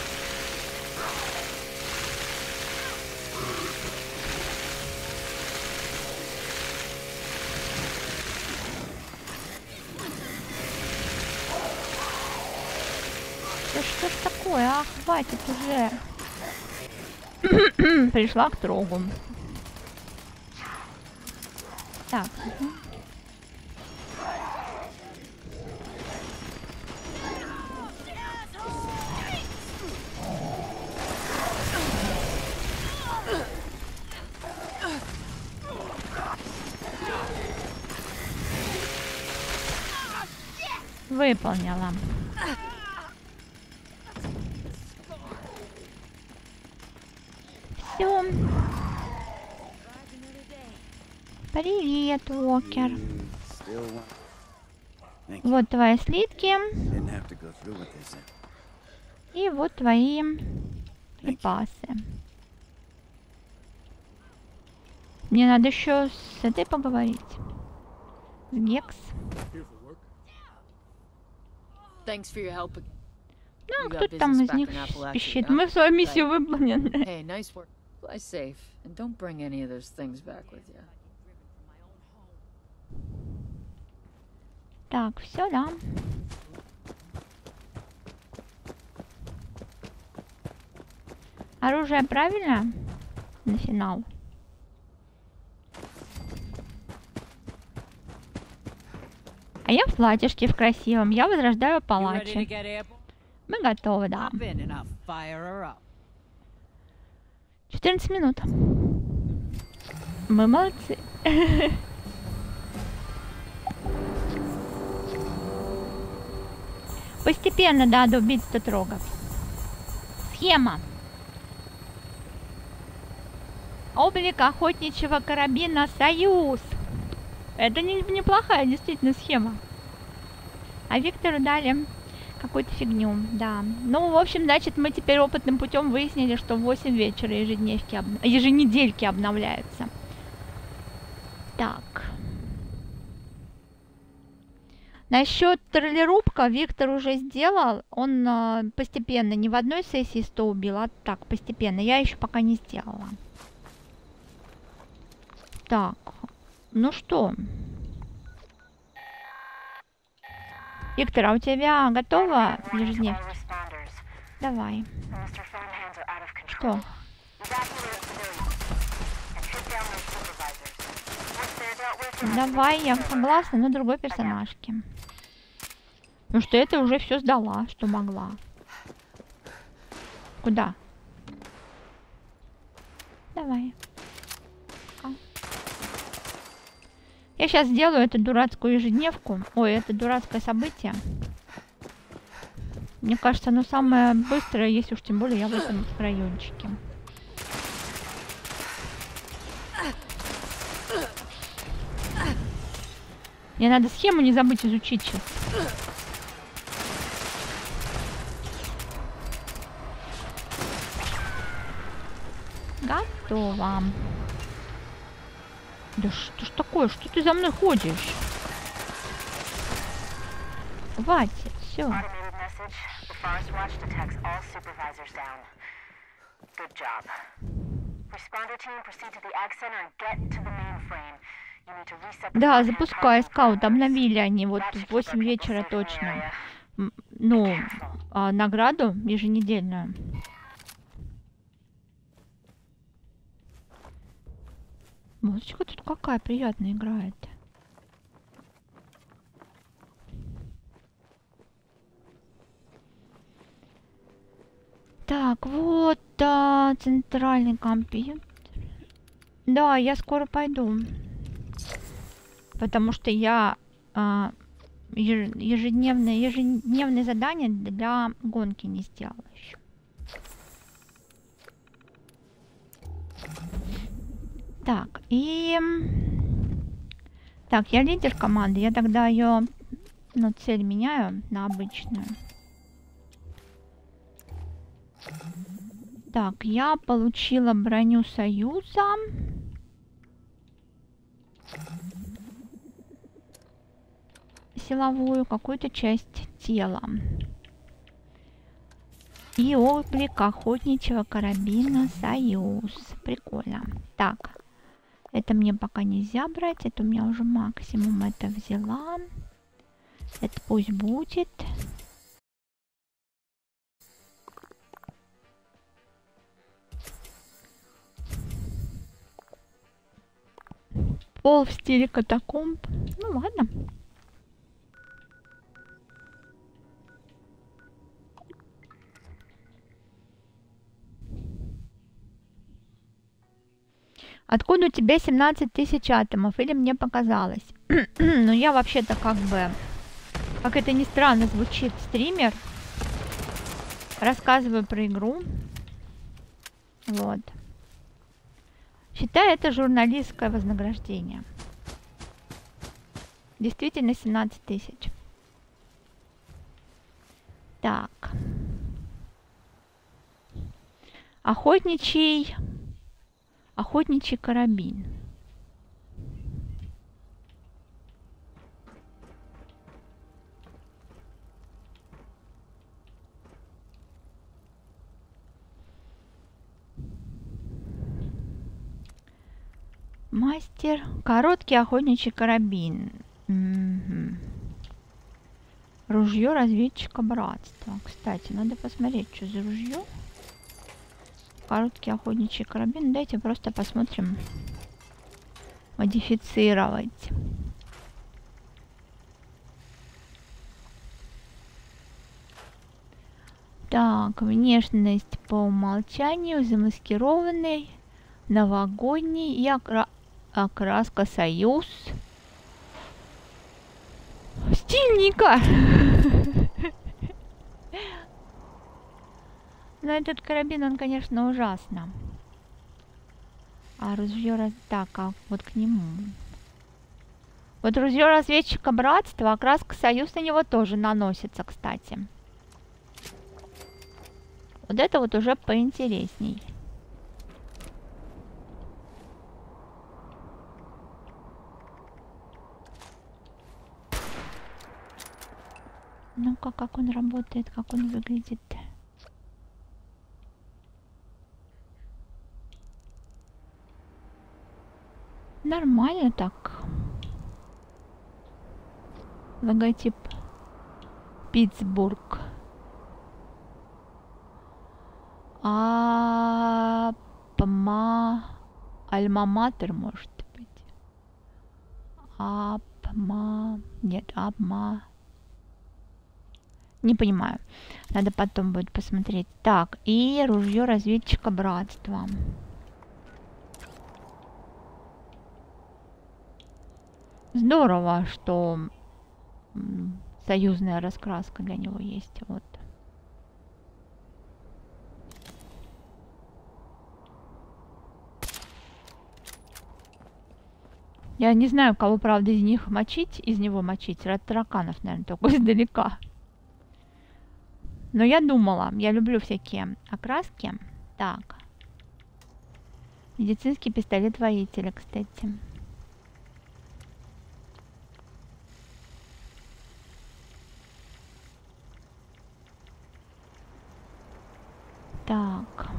Да что ж такое? А, хватит уже. Пришла к трогу. Так. Угу. Выполнила. Все. Привет, Уокер. Вот твои слитки. И вот твои припасы. Мне надо еще с этой поговорить. С Гекс. Ну, кто там из них пищит? Мы свою миссию выполнили. Hey, nice work. Fly safe, and don't bring any of those things back with you. Так, все, да. Оружие правильно? На финал. А я в платьишке в красивом. Я возрождаю палачи. Мы готовы, да. четырнадцать минут. Мы молодцы. Постепенно надо убить статрогов. Схема. Облик охотничьего карабина «Союз». Это не, неплохая действительно схема. А Виктору дали какую-то фигню, да. Ну, в общем, значит, мы теперь опытным путем выяснили, что в восемь вечера ежедневки, об... еженедельки обновляются. Так. Насчет троллерубка Виктор уже сделал. Он э, постепенно, не в одной сессии сто убил, а так, постепенно. Я еще пока не сделала. Так. Ну что? Виктор, а у тебя готово ежедневки? Давай. Что? Давай, я согласна, но другой персонажки. Ну что, это уже все сдала, что могла. Куда? Давай. Я сейчас сделаю эту дурацкую ежедневку. Ой, это дурацкое событие. Мне кажется, оно самое быстрое, если уж тем более я в этом райончике. Мне надо схему не забыть изучить сейчас. Готово. Да что ж такое? Что ты за мной ходишь? Хватит, все. Да, запускай скаут. Обновили они вот в восемь вечера точно. Ну, а, награду еженедельную. Музычка тут какая приятная играет. Так, вот а, центральный компьютер. Да, я скоро пойду. Потому что я а, ежедневные, ежедневные задания для гонки не сделала еще. Так, и... Так, я лидер команды, я тогда ее Но цель меняю на обычную. Так, я получила броню Союза. Силовую, какую-то часть тела. И облик охотничьего карабина Союз. Прикольно. Так, это мне пока нельзя брать. Это у меня уже максимум это взяла. Это пусть будет. Пол в стиле катакомб. Ну ладно. Откуда у тебя семнадцать тысяч атомов? Или мне показалось? Но я вообще-то как бы, как это ни странно звучит, стример. Рассказываю про игру. Вот. Считаю, это журналистское вознаграждение. Действительно семнадцать тысяч. Так. Охотничий... Охотничий карабин. Мастер. Короткий охотничий карабин. Угу. Ружье разведчика братства. Кстати, надо посмотреть, что за ружье. Короткий охотничий карабин. Дайте просто посмотрим. Модифицировать. Так, внешность по умолчанию. Замаскированный. Новогодний. И окра... окраска Союз. Стильненько! Но этот карабин, он, конечно, ужасно. А ружье раз... Так, а вот к нему. Вот ружье разведчика братства, окраска Союз на него тоже наносится, кстати. Вот это вот уже поинтересней. Ну-ка, как он работает, как он выглядит. Нормально так. Логотип Питтсбург. А Апма Альма-Матер, может быть. Апма. Нет, Апма. Не понимаю. Надо потом будет посмотреть. Так, и ружье разведчика братства. Здорово, что союзная раскраска для него есть. Вот. Я не знаю, кого, правда, из них мочить, из него мочить. Рад тараканов, наверное, только издалека. Но я думала, я люблю всякие окраски. Так. Медицинский пистолет воителя, кстати. Так.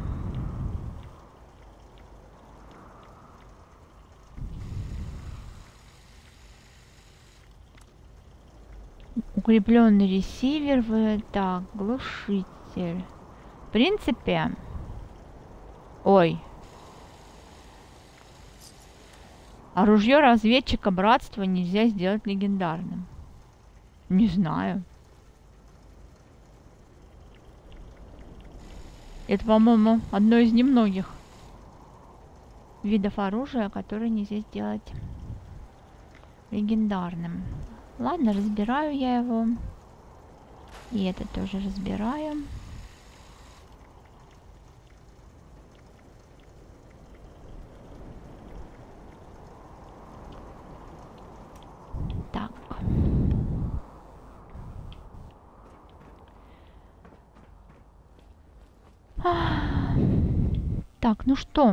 Укрепленный ресивер, вы, так, глушитель. В принципе, ой, а ружье разведчика братства нельзя сделать легендарным. Не знаю. Это, по-моему, одно из немногих видов оружия, которые нельзя сделать легендарным. Ладно, разбираю я его. И это тоже разбираю. Так. Так, ну что?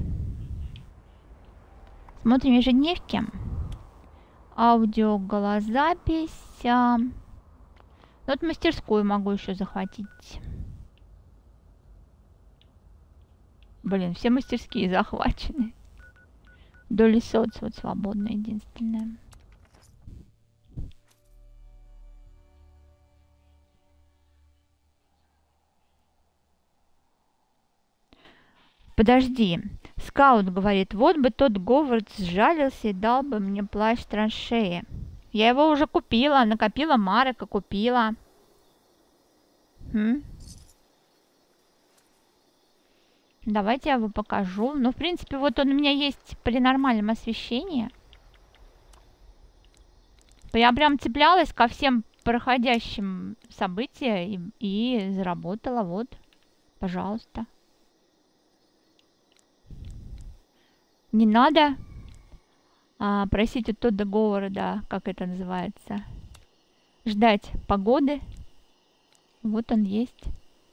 Смотрим ежедневки. Аудио, голозапись. А... Вот мастерскую могу еще захватить. Блин, все мастерские захвачены. Доли соц вот свободная единственная. Подожди. Скаут говорит, вот бы тот Говард сжалился и дал бы мне плащ траншеи. Я его уже купила, накопила марок и купила. Хм? Давайте я его покажу. Ну, в принципе, вот он у меня есть при нормальном освещении. Я прям цеплялась ко всем проходящим событиям и, и заработала. Вот, пожалуйста. Не надо а, просить у Тодда Говарда, как это называется, ждать погоды. Вот он есть.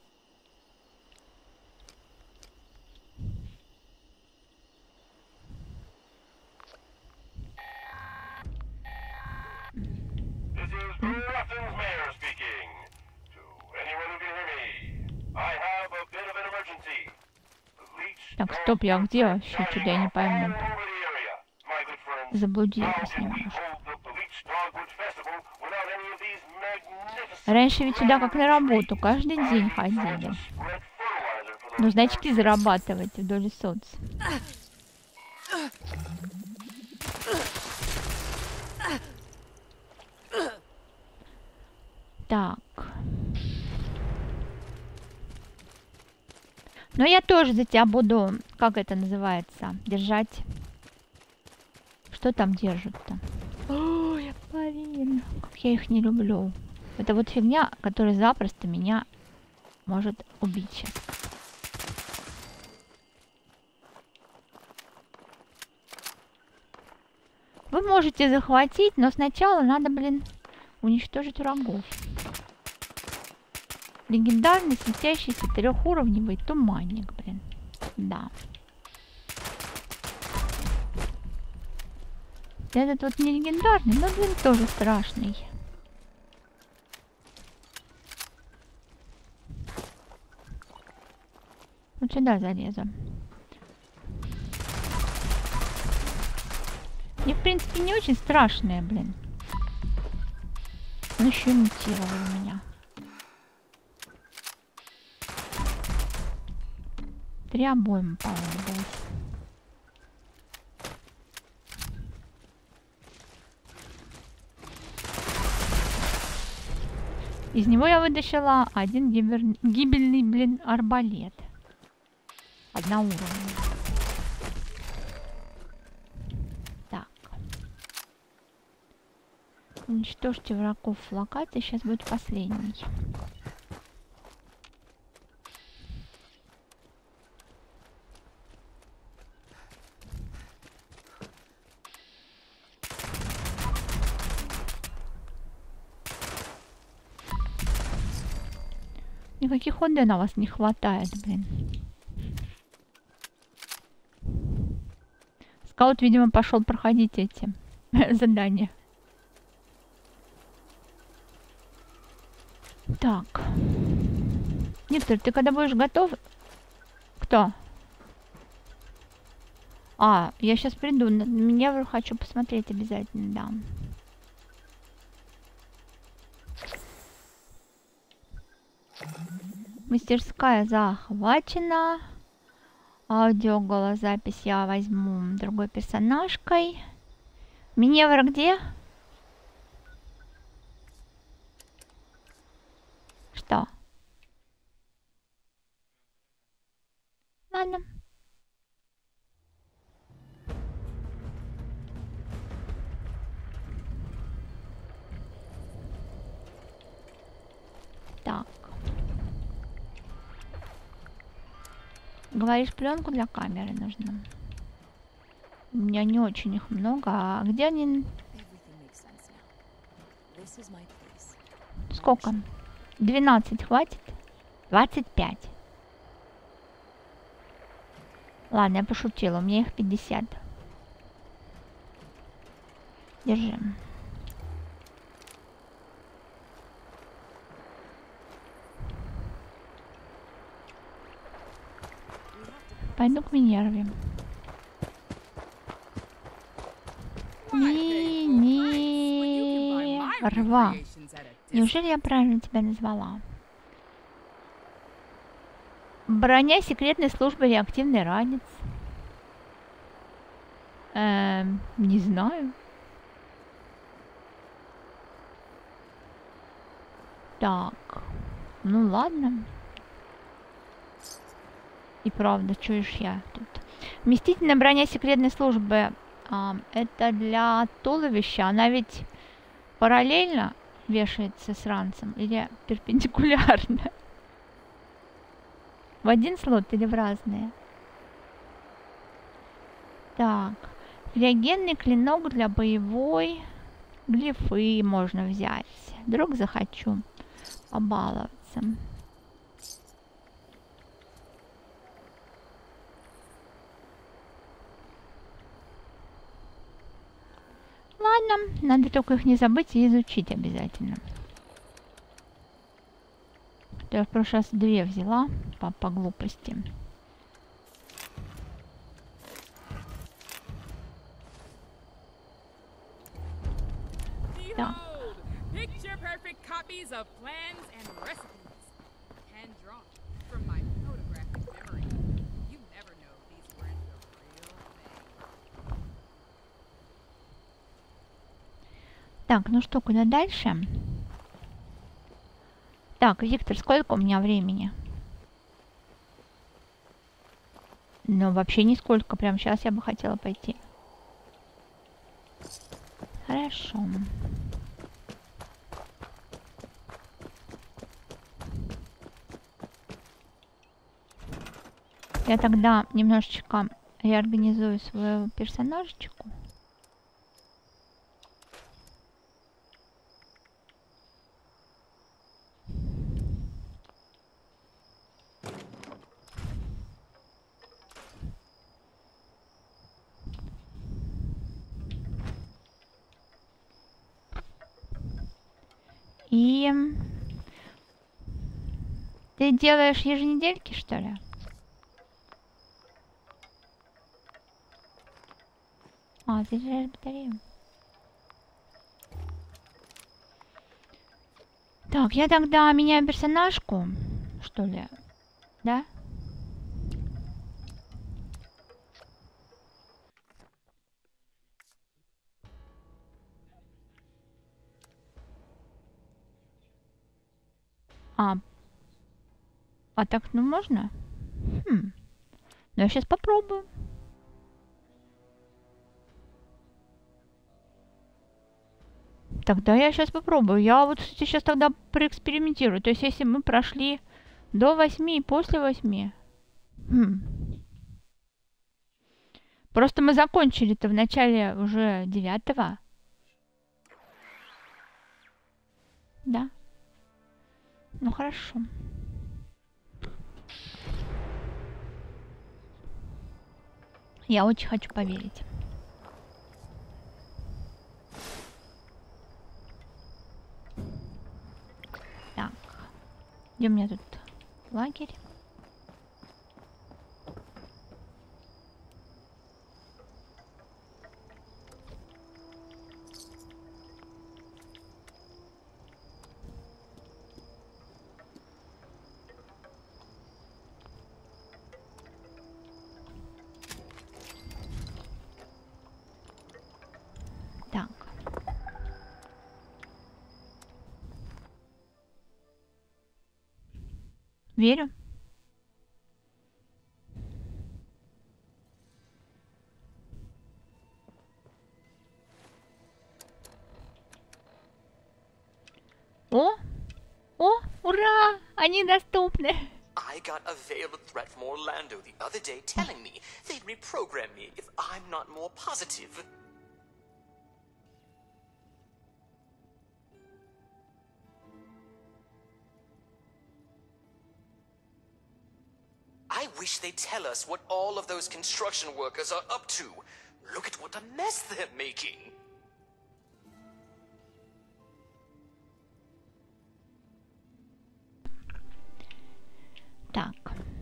Так, стоп, я где вообще? Что-то я не пойму. Заблудилась немножко. Раньше ведь сюда как на работу, каждый день ходили. Ну, значки зарабатывать вдоль соц. Так. Но я тоже за тебя буду, как это называется, держать. Что там держат-то? Ой, блин, как я их не люблю. Это вот фигня, которая запросто меня может убить сейчас. Вы можете захватить, но сначала надо, блин, уничтожить врагов. Легендарный светящийся трехуровневый туманник, блин. Да. Этот вот не легендарный, но, блин, тоже страшный. Вот сюда залезу. Они, в принципе, не очень страшные, блин. Он еще имитировал меня. Три обоймы, по-моему. Из него я вытащила один гибер... гибельный, блин, арбалет. Одноуровневый. Так. Уничтожьте врагов в локации. Сейчас будет последний. Никаких ходы на вас не хватает, блин. Скаут, видимо, пошел проходить эти задания. Так. Виктор, ты когда будешь готов? Кто? А, я сейчас приду. Я хочу посмотреть обязательно, да. Мастерская захвачена. Аудио, голозапись я возьму другой персонажкой. Миневра где? Что? Ладно. Так. Говоришь, пленку для камеры нужно? У меня не очень их много. А где они? Сколько? двенадцать хватит? двадцать пять. Ладно, я пошутила, у меня их пятьдесят. Держи. Пойду к Минерве. Минерва. Неужели я правильно тебя назвала? Броня секретной службы реактивный ранец. Эм, не знаю. Так. Ну ладно. И правда, чуешь я тут. Вместительная броня секретной службы. А, это для туловища. Она ведь параллельно вешается с ранцем или перпендикулярно? В один слот или в разные? Так. Криогенный клинок для боевой. Глифы можно взять. Вдруг захочу побаловаться. Ладно, надо только их не забыть и изучить обязательно. Я в прошлый раз две взяла по, по глупости. Так. Так, ну что, куда дальше? Так, Виктор, сколько у меня времени? Ну, вообще нисколько. Прямо сейчас я бы хотела пойти. Хорошо. Я тогда немножечко реорганизую свою персонажечку. И ты делаешь еженедельки, что ли? А, ты заряжаешь батарею. Так, я тогда меняю персонажку, что ли? Да? А, а так, ну можно? Хм. Ну, я сейчас попробую. Тогда я сейчас попробую. Я вот сейчас тогда проэкспериментирую. То есть, если мы прошли до восьми и после восьми. Хм. Просто мы закончили-то в начале уже девятого. Да. Ну, хорошо. Я очень хочу поверить. Так. Где у меня тут лагерь? Так. Верю. О! О! Ура! Они доступны! I got a veiled threat from Orlando the other day telling me they'd reprogram me if I'm not more positive. I wish wish they'd tell us what all of those construction workers are up to. Look at what a mess they're making. Так.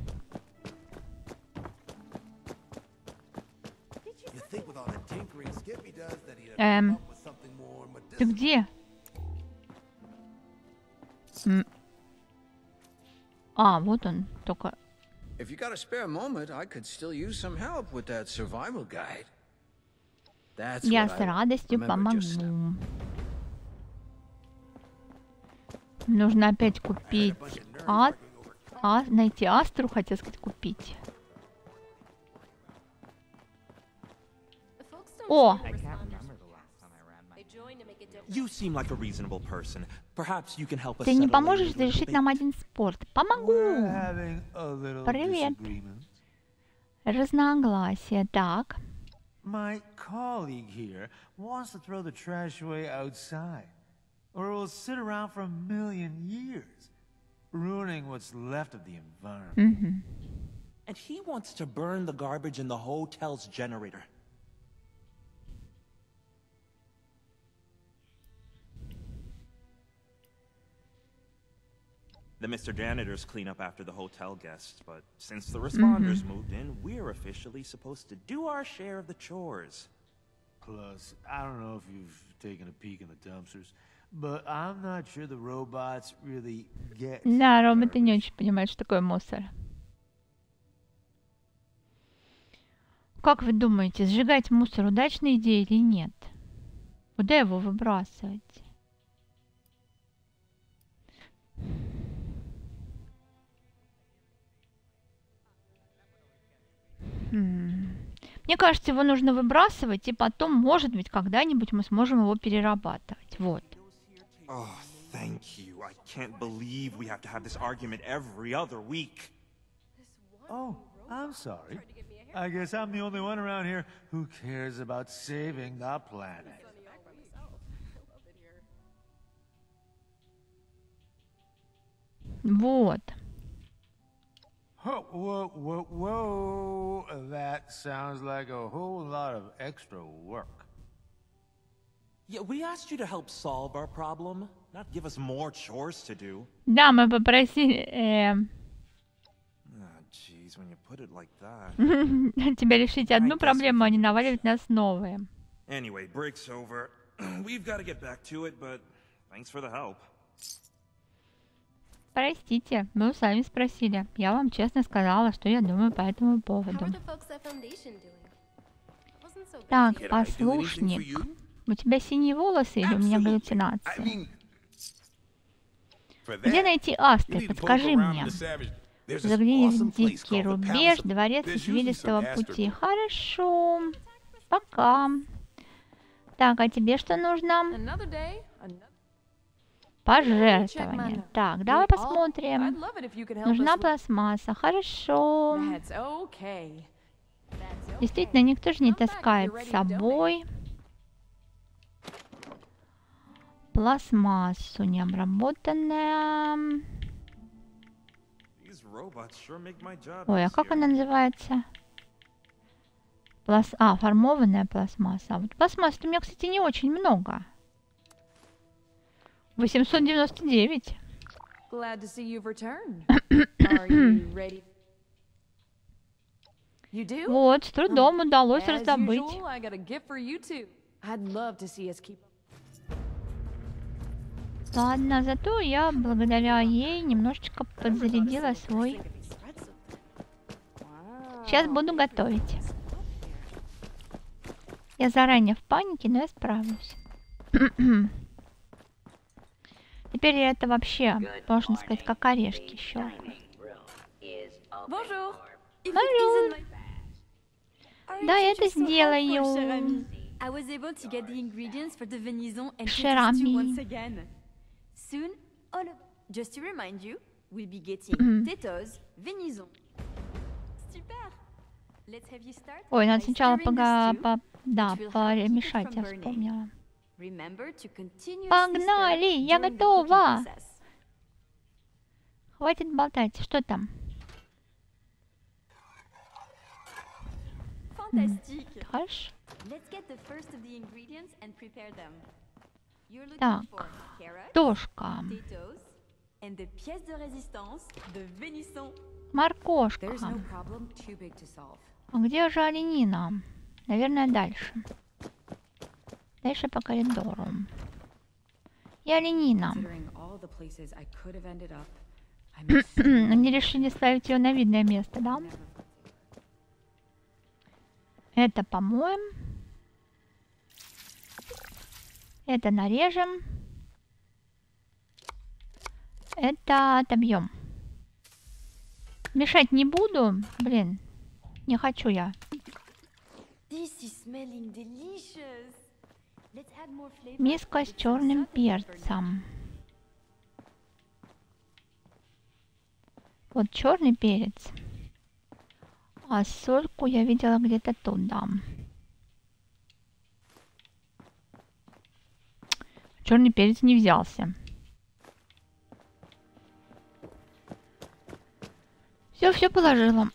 Эм, ты где? М. А, вот он, только... If you got a spare moment, I could still use some help with that survival guide. That's Я what с I радостью remember just now. помогу. Нужно опять купить... А... а... Найти Астру, хотел сказать, купить. О! You seem like a reasonable person. Perhaps you can help us Ты не settle поможешь a little решить debate. нам один спорт? Помогу! Привет. Разногласия. Так. My colleague here wants to throw the trash away outside, or it will sit around for a million years, ruining what's left of the environment. Мгм. And he wants to burn the garbage in the hotel's generator. The Mister Janitors clean up after the hotel guests, but since the responders moved in, we're officially supposed to do our share of the chores. Plus, I don't know if you've taken a peek in the dumpsters, but I'm not sure the robots really get... Да, роботы не очень понимают, что такое мусор. Как вы думаете, сжигать мусор удачная идея или нет? Куда его выбрасывать? М. Мне кажется, его нужно выбрасывать, и потом, может быть, когда-нибудь мы сможем его перерабатывать. Вот. Oh, thank you. I can't believe we have to have this argument every other week. Oh, I'm sorry. I guess I'm the only one around here who cares about saving the planet. Вот. Whoa, whoa, whoa, whoa. That sounds like a whole lot of extra work. Yeah, we asked you to help solve our problem, not give us more chores to do. Да, мы попросили эм, Ah, jeez, when you put it like that. тебя решить одну проблему, а не наваливать нас новые. Anyway, break's over. We've got to get back to it, but thanks for the help. Простите, вы сами спросили. Я вам честно сказала, что я думаю по этому поводу. How are the folks at Foundation doing? Wasn't so Так, busy. послушник. У тебя синие волосы или у меня галлюцинации? Где найти Астры? Подскажи мне. Загляни в дикий рубеж, дворец извилистого пути. Хорошо. Пока. Так, а тебе что нужно? Another day, another... Пожертвование. Так, давай I'd посмотрим. love it if you could help Нужна us with... пластмасса. Хорошо. That's okay. That's okay. Действительно, никто же не таскает с собой пластмассу необработанная. These robots sure make my job Ой, а как easier. она называется? Плас... А, формованная пластмасса. А вот пластмассы у меня, кстати, не очень много. восемьсот девяносто девять. Glad to see you've returned. Are you ready? You do? Вот, с трудом удалось As раздобыть. usual, I got a gift for you too. I'd love to see us keep. Ладно, зато я благодаря ей немножечко подзарядила свой. Сейчас буду готовить. Я заранее в панике, но я справлюсь. Теперь это вообще, можно сказать, как орешки щелкают. Bonjour. Bonjour. Да, я это сделаю. I was able to get the ingredients for the venison and Cher cook stew ami. once again. Soon, all of, just to remind you, we'll be getting potatoes, venison. Super. Let's have you start. Ой, надо by сначала stirring the пога... stew. по- да, It will help keep it перемешать, я from burning. вспомнила. Remember to continuously Погнали, stir я during the готова. cooking process. Хватит болтать, что там? Fantastique. Дальше. Let's get the first of the ingredients and prepare them. You're looking Так, for carrots, тошка, potatoes, and the pièce de résistance, the venison. моркошка. There's no problem too big to solve. А где же оленина? Наверное, дальше. Дальше по коридору. И оленина. Considering all the places I could have ended up, I'm assuming Они решили ставить ее на видное место, да? Это помоем. Это нарежем. Это отобьем. Мешать не буду. Блин, не хочу я. This is smelling delicious. Let's add more flavor. Миска с черным перцем. Вот черный перец. А сольку я видела где-то тут, да. Черный перец не взялся. Все, все положила.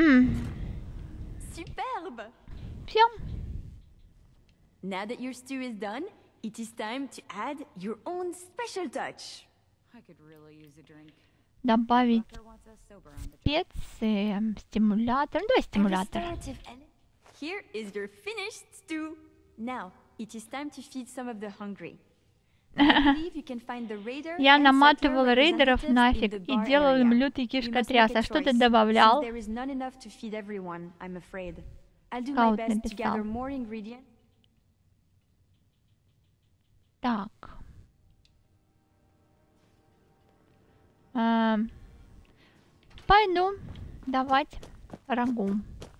Superbe. Все. Now that your stew is done, it is time to add your own special touch. I could really use a drink. Добавить Doctor wants us sober on the job. специи, стимулятор. Ну, давай A стимулятор. restorative element. Here is your finished stew. Now, it is time to feed some of the hungry. I believe you can find the raider Я and наматывала settler рейдеров representatives нафиг in the и bar делала им area. лютый You must кишкотряс. make a А что ты choice, добавлял? since there is not enough to feed everyone, I'm afraid. I'll do my Скаут best to написал. gather more ingredients. Так. Эм, Пойду давать рагу.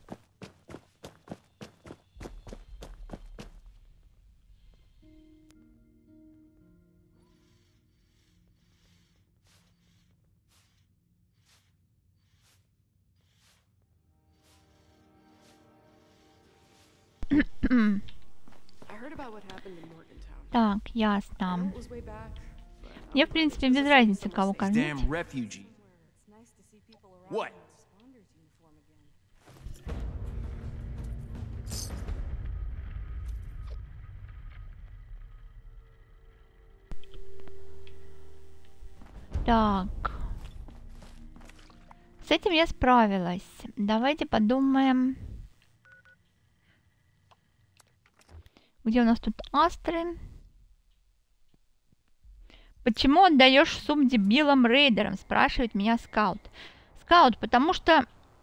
I heard about what happened in Morgantown. Так, I know ясно. it was way back, but Мне, в принципе, без разницы, кого Damn кормить. refugee. it's nice to see people around What? in responders uniform again. Так. С этим я справилась. Давайте подумаем. Где у нас тут астры? Почему отдаешь суп дебилам рейдерам? Спрашивает меня скаут. Скаут, потому что,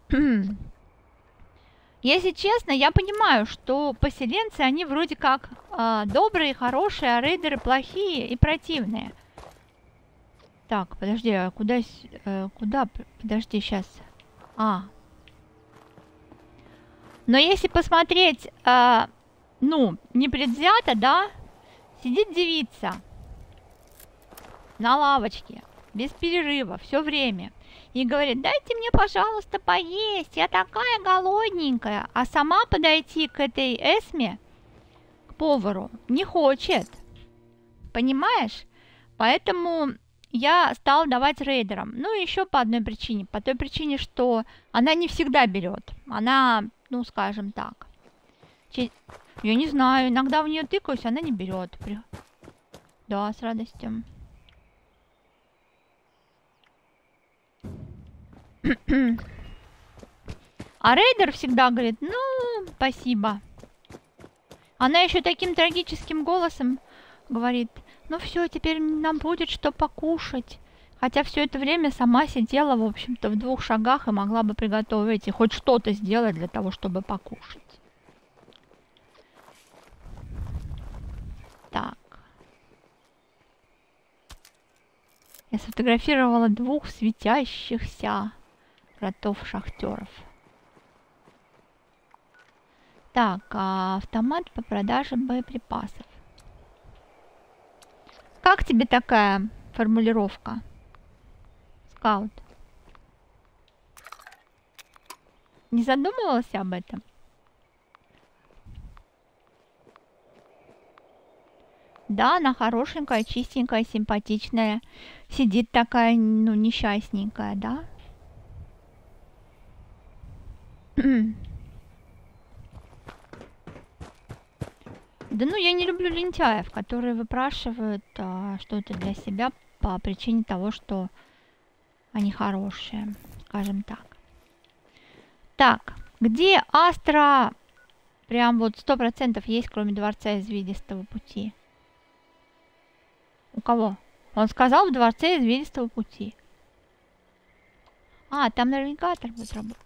если честно, я понимаю, что поселенцы, они вроде как э, добрые, хорошие, а рейдеры плохие и противные. Так, подожди, а куда, с- э, куда, п- подожди, сейчас. А. Но если посмотреть, э, ну, непредвзято, да, сидит девица на лавочке, без перерыва, все время, и говорит, дайте мне, пожалуйста, поесть, я такая голодненькая, а сама подойти к этой Эсме, к повару, не хочет, понимаешь? Поэтому я стала давать рейдерам. Ну, еще по одной причине. По той причине, что она не всегда берет. Она, ну, скажем так. че- Я не знаю, иногда в нее тыкаюсь, она не берет. При- Да, с радостью. А рейдер всегда говорит, ну, спасибо. Она еще таким трагическим голосом говорит, ну все, теперь нам будет что покушать. Хотя все это время сама сидела, в общем-то, в двух шагах и могла бы приготовить и хоть что-то сделать для того, чтобы покушать. Так. Я сфотографировала двух светящихся кротов-шахтеров. Так, а автомат по продаже боеприпасов. Как тебе такая формулировка, скаут? Не задумывался об этом? Да, она хорошенькая, чистенькая, симпатичная. Сидит такая, ну, несчастненькая, да? Да ну, я не люблю лентяев, которые выпрашивают а, что-то для себя по причине того, что они хорошие, скажем так. Так, где Астра? Прям вот сто процентов есть, кроме Дворца Извилистого Пути. У кого? Он сказал в Дворце Извилистого Пути. А, там навигатор будет работать.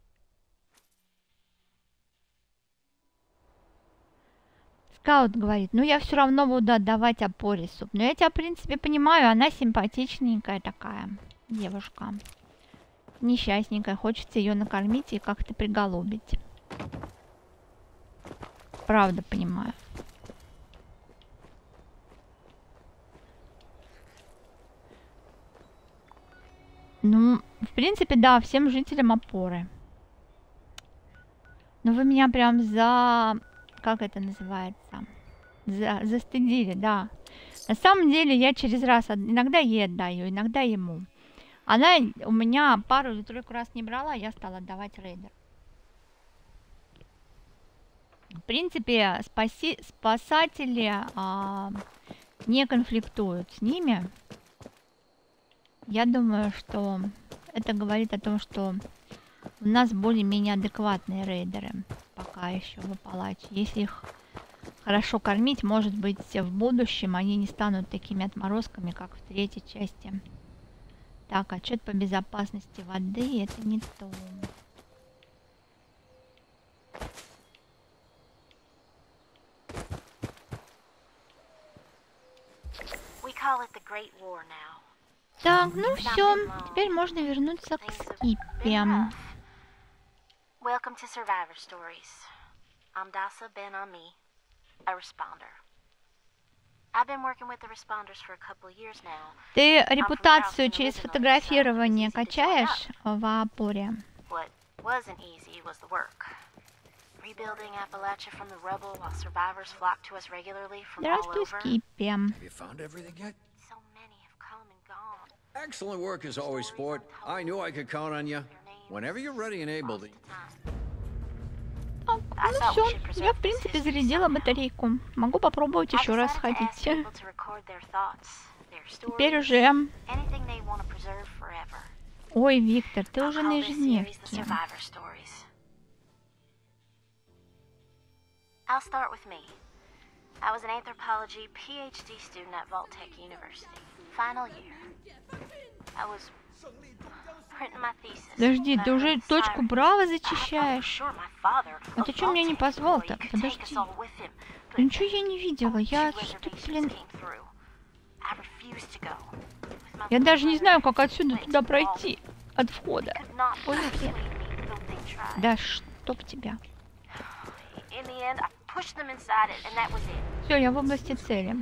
Скаут говорит, ну я все равно буду отдавать Опоре суп. Но я тебя, в принципе, понимаю, она симпатичненькая такая девушка. Несчастненькая, хочется ее накормить и как-то приголубить. Правда понимаю. Ну, в принципе, да, всем жителям Опоры. Но вы меня прям за... Как это называется? За... Застыдили, да. На самом деле, я через раз... Иногда ей отдаю, иногда ему. Она у меня пару или тройку раз не брала, я стала отдавать рейдер. В принципе, спаси... спасатели а, не конфликтуют с ними. Я думаю, что это говорит о том, что у нас более-менее адекватные рейдеры пока еще в Апалаче. Если их хорошо кормить, может быть, в будущем они не станут такими отморозками, как в третьей части. Так, отчет по безопасности воды, это не то. Так, ну все, теперь можно вернуться к Скиппе. Welcome to Survivor Stories. I'm Dasa Ben-Ami, a responder. I've been working with the responders for a couple of years now. Ты репутацию через фотографирование качаешь в Опоре? What wasn't easy was the work. Rebuilding Appalachia from the rubble while survivors flock to us regularly from all Здравствуй, over. Скиппе. Have you found everything yet? So many have come and gone. Excellent work as always, sport. I knew I could count on you. Whenever you're ready and able to. А, ну все, я в принципе зарядила батарейку. Могу попробовать еще раз сходить. Теперь уже... Ой, Виктор, ты уже на ежедневке. I'll start with me. I was an anthropology PhD student at Vault-Tec University. Final year. I was printing my thesis. Подожди, ты уже точку Браво зачищаешь? А ты что меня не позвал-то? Подожди. Да ничего я не видела. Я что, блин... Я даже не знаю, как отсюда туда пройти. От входа. Ой, блин. Да чтоб тебя. Все, я в области цели.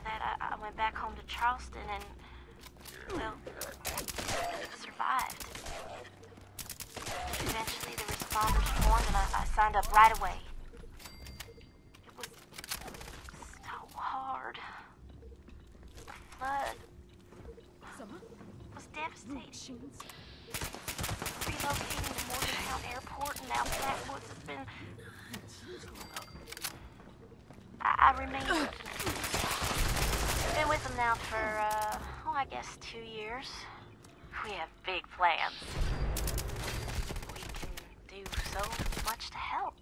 I remain. Been with them now for, uh, oh, I guess two years. We have big plans. We can do so much to help.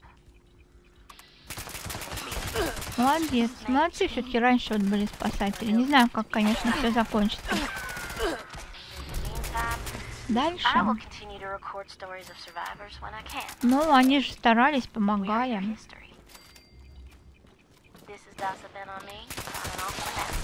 Молодец. Молодцы, все-таки раньше вот были спасатели. Не знаю, как, конечно, все закончится. Дальше. Ну, они же старались, помогая. This is Dasa Ben-Ami, signing off for now.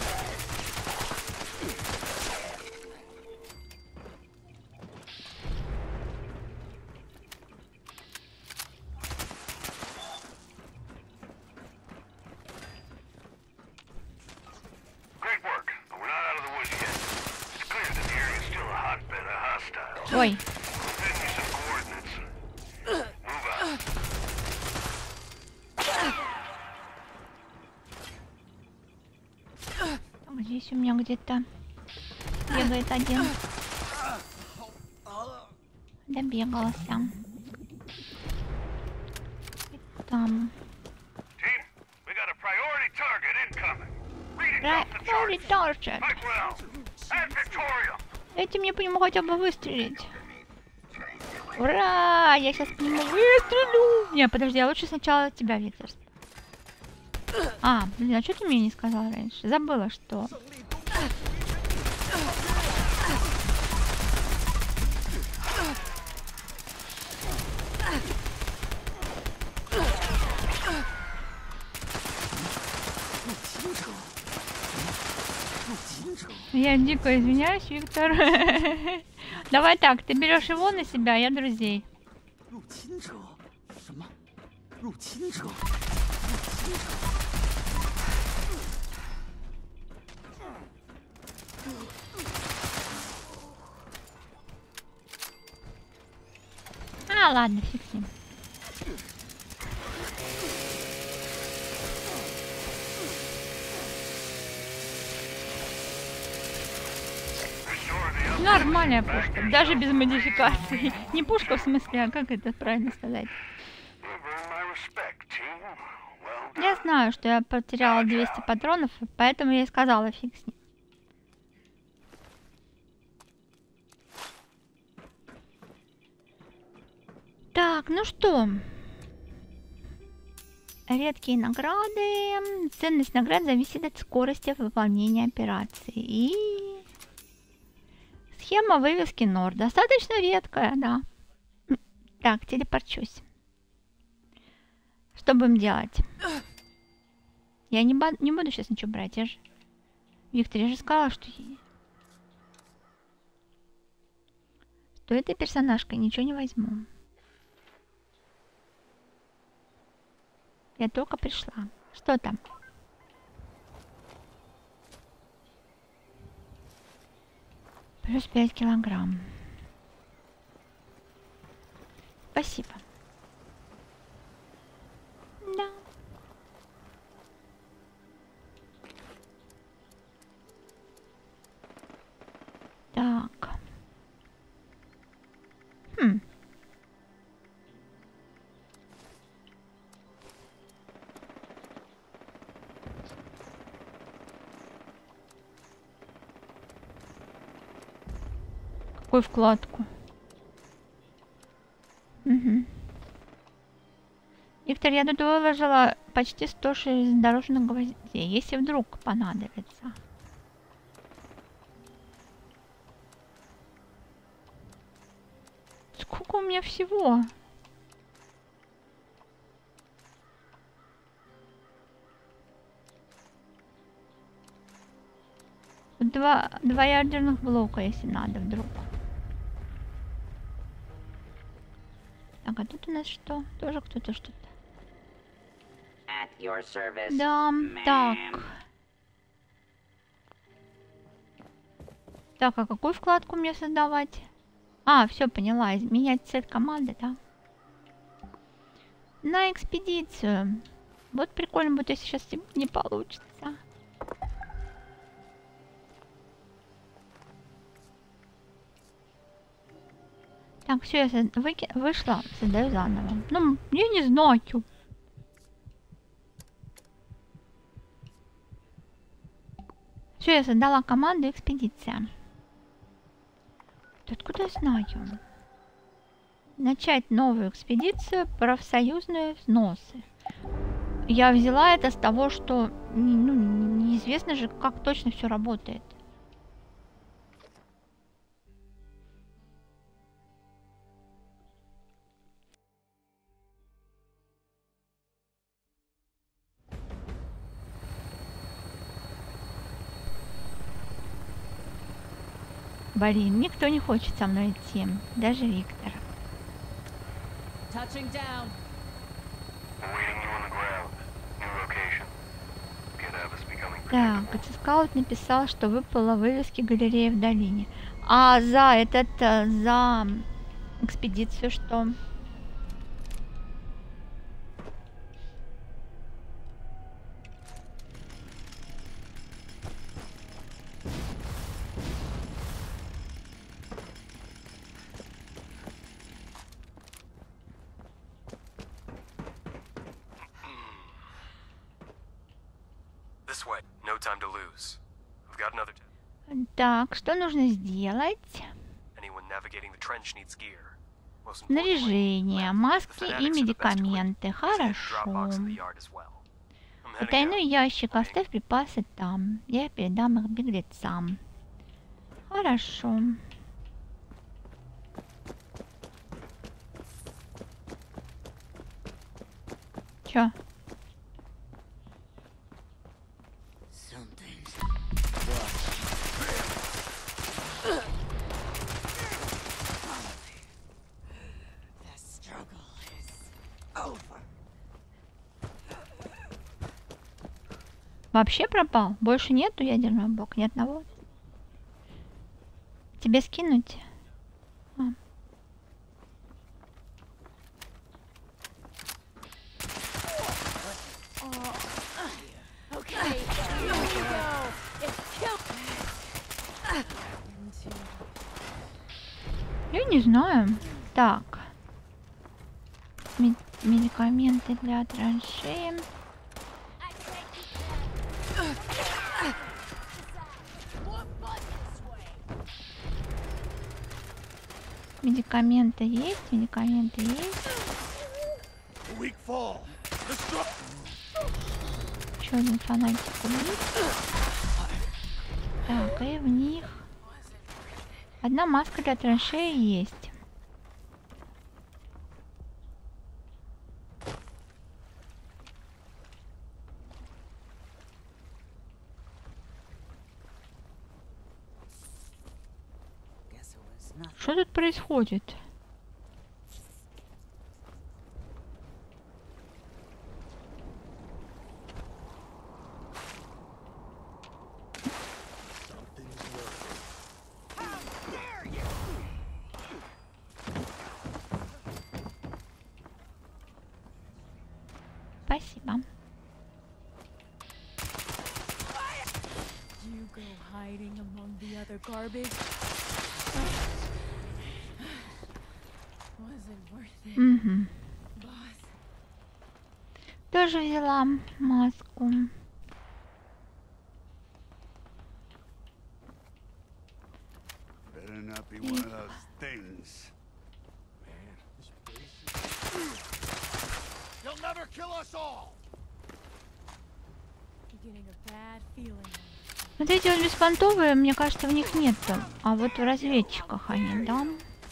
Great work, but we're not out of the woods yet. It's clear that the area is still a hotbed of hostiles. Ой. Send me some coordinates. Move out. Здесь у меня где-то бегает один. Добегался. И там. Team, we got a Right, very tortured. Дайте мне по нему хотя бы выстрелить. Ура! Я сейчас по нему выстрелю! Не, подожди, я лучше сначала тебя, Виктор. А, блин, а что ты мне не сказал раньше? Забыла, что... Я дико извиняюсь, Виктор. Давай так, ты берешь его на себя, а я друзей. А, ладно, фиг с ним. Нормальная пушка, даже без модификации. Не пушка в смысле, а как это правильно сказать? Я знаю, что я потеряла двести патронов, поэтому я и сказала фиг с ним. Так, ну что? Редкие награды. Ценность наград зависит от скорости выполнения операции. И... Схема вывески Нор. Достаточно редкая, да. Так, телепорчусь. Что будем делать? Я не, не буду сейчас ничего брать. Я же... Виктор, я же сказала, что... Что этой персонажкой ничего не возьму. Я только пришла. Что там? Плюс пять килограмм. Спасибо. Да. Так. Хм. Какую вкладку? Угу. Виктор, я тут выложила почти сто железнодорожных гвоздей, если вдруг понадобится. Сколько у меня всего? Два, два ядерных блока, если надо вдруг. Так, а тут у нас что? Тоже кто-то что-то. Да, так. Так, а какую вкладку мне создавать? А, все, поняла. Изменять цель команды, да? На экспедицию. Вот прикольно будет, если сейчас не получится. Так, все, я выки... вышла, создаю заново. Ну, я не знаю. Все, я создала команду экспедиция. Откуда я знаю? Начать новую экспедицию, профсоюзные взносы. Я взяла это с того, что ну, неизвестно же, как точно все работает. Блин, никто не хочет со мной идти, даже Виктор. Так, Скаут написал, что выпало вывески галереи в долине. А за этот, за экспедицию что? This way. No No time to lose. We've got another. Так, что нужно сделать? Anyone navigating the trench needs gear. Снаряжение, маски и медикаменты. Хорошо. Потайной ящик, оставь припасы там. Я передам их беглецам. Хорошо. Чё? Вообще пропал? Больше нету ядерного блока? Ни одного? Тебе скинуть? А. Я не знаю. Так. Мед медикаменты для траншеи. Медикаменты есть, медикаменты есть. Еще один фонарик убит. Так, и в них одна маска для траншеи есть. Что тут происходит? Спасибо. Угу. Тоже взяла маску. Вот эти вот беспонтовые, мне кажется, в них нету. А вот в разведчиках они, да?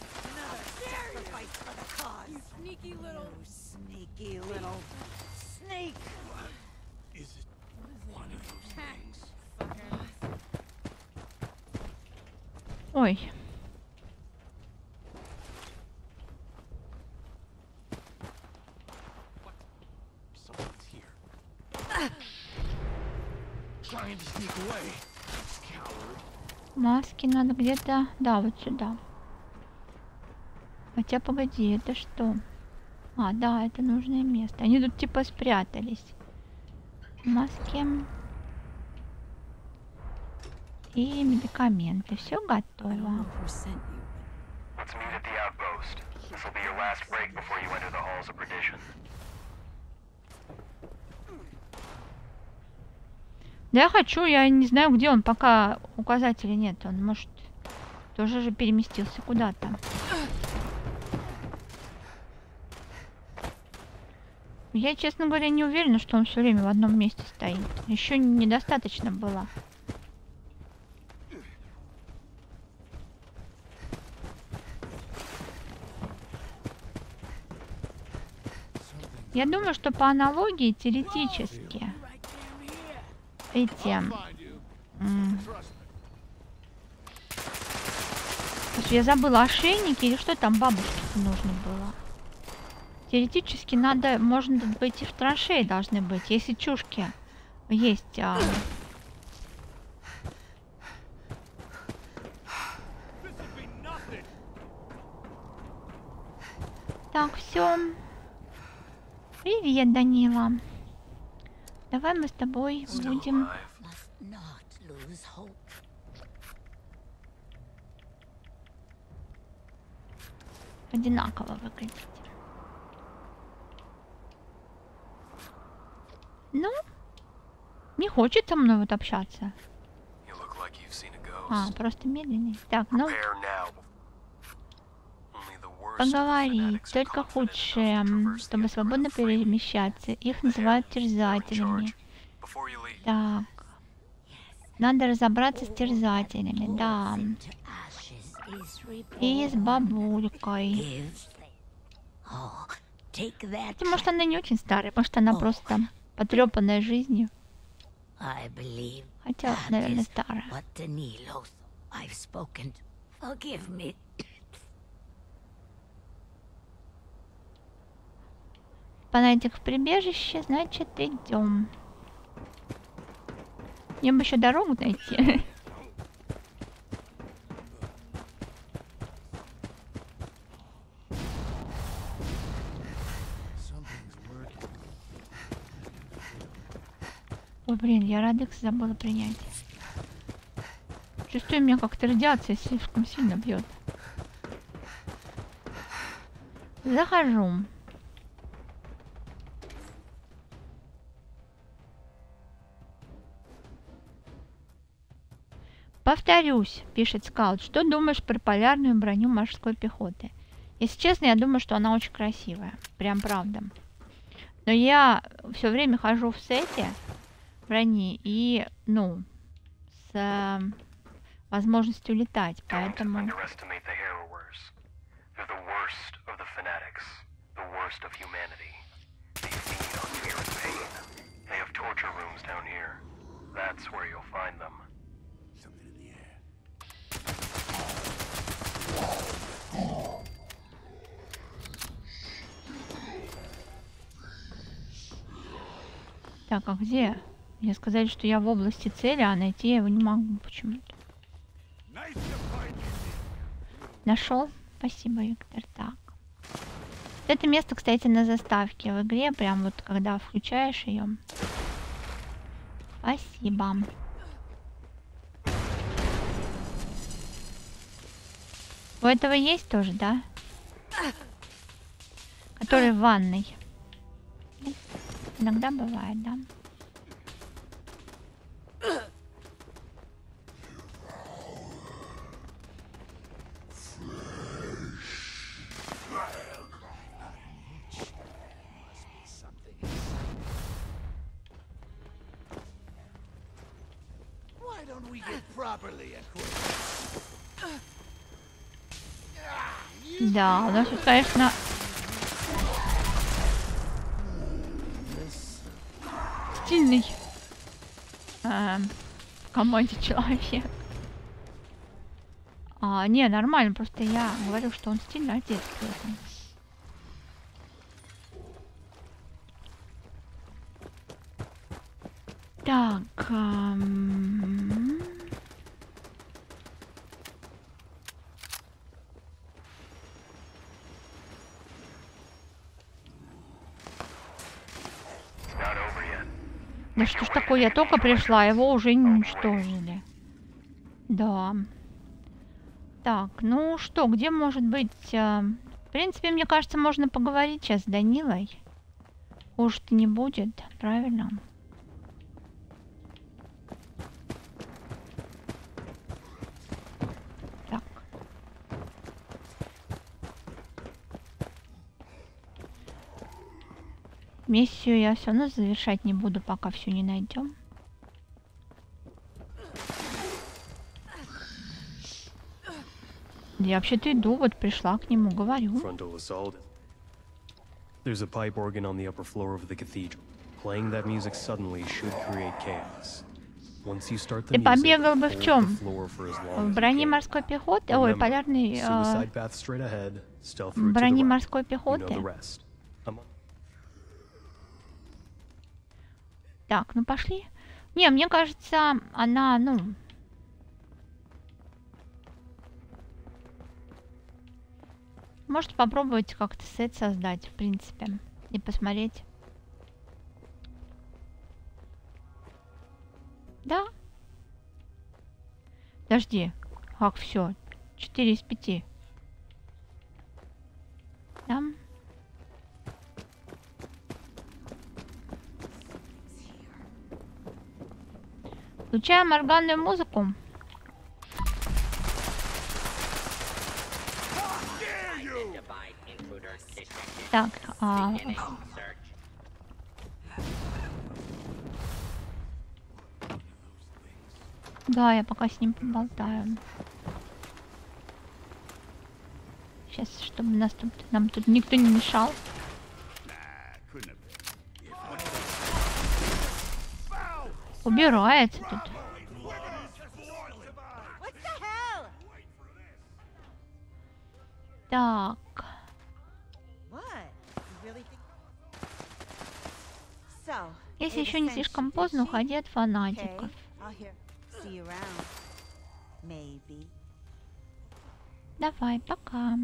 Ой. Маски надо где-то... Да, вот сюда. Хотя, погоди, это что? А, да, это нужное место. Они тут типа спрятались. Маски. И медикаменты. Все готово. Да я хочу, я не знаю, где он, пока указателя нет. Он, может, тоже же переместился куда-то. Я, честно говоря, не уверена, что он все время в одном месте стоит. Еще недостаточно было. Я думаю, что по аналогии теоретически эти... Я забыла, ошейники или что там бабушке нужно было. Теоретически надо, может быть, и в траншеи должны быть, если чушки есть. А... Так, все. Привет, Данила. Давай мы с тобой будем... одинаково выглядеть. Ну, Не хочет со мной вот общаться. А, просто медленнее. Так, ну... Поговорить. Только худшее, чтобы свободно перемещаться. Их называют терзателями. Так. Надо разобраться с терзателями, да. И с бабулькой. Хотя, может, она не очень старая, может, она просто потрепанная жизнью. Хотя, наверное, старая. По найти их в прибежище, значит, идем. Мне бы еще дорогу найти. Ой, блин, я радекс забыла принять. Чувствую, меня как-то радиация слишком сильно бьет. Захожу. Повторюсь, пишет скаут, что думаешь про полярную броню морской пехоты? Если честно, я думаю, что она очень красивая. Прям правда. Но я все время хожу в сете брони и, ну, с э, возможностью летать, поэтому... Так, а где? Мне сказали, что я в области цели, а найти я его не могу почему-то. Нашел? Спасибо, Виктор. Так. Это место, кстати, на заставке в игре, прям вот когда включаешь ее. Спасибо. У этого есть тоже, да? Который в ванной. Иногда бывает, да. Да, у нас тут, конечно, стильный э, в команде человек. А, не, нормально, просто я говорю, что он стильно одет. Так. Эм... Да что ж такое, я только пришла, его уже уничтожили. Да. Так, ну что, где может быть... Э... В принципе, мне кажется, можно поговорить сейчас с Данилой. Хуже-то не будет, правильно? Так. Миссию я все равно завершать не буду, пока все не найдем. Я вообще-то иду, вот пришла к нему, говорю. There's a pipe organ on the upper floor of the cathedral. Playing that music suddenly should create chaos. Once you start the Ты music, побегал бы в hold чем? the floor for as long В as броне you can. морской пехоты? Ой, Remember, полярный... э, suicide path straight ahead, stealth В route to the броне right. морской You know пехоты? the rest. I'm- Так, ну пошли. Не, мне кажется, она, ну... Может попробовать как-то сет создать, в принципе. И посмотреть. Да? Подожди. Как все? четыре из пяти. Да? Включаем органную музыку. Так, а... да, я пока с ним поболтаю. Сейчас, чтобы нас тут, нам тут никто не мешал. Убирается тут. Так. Если еще не слишком поздно, уходи от фанатиков. Давай, пока.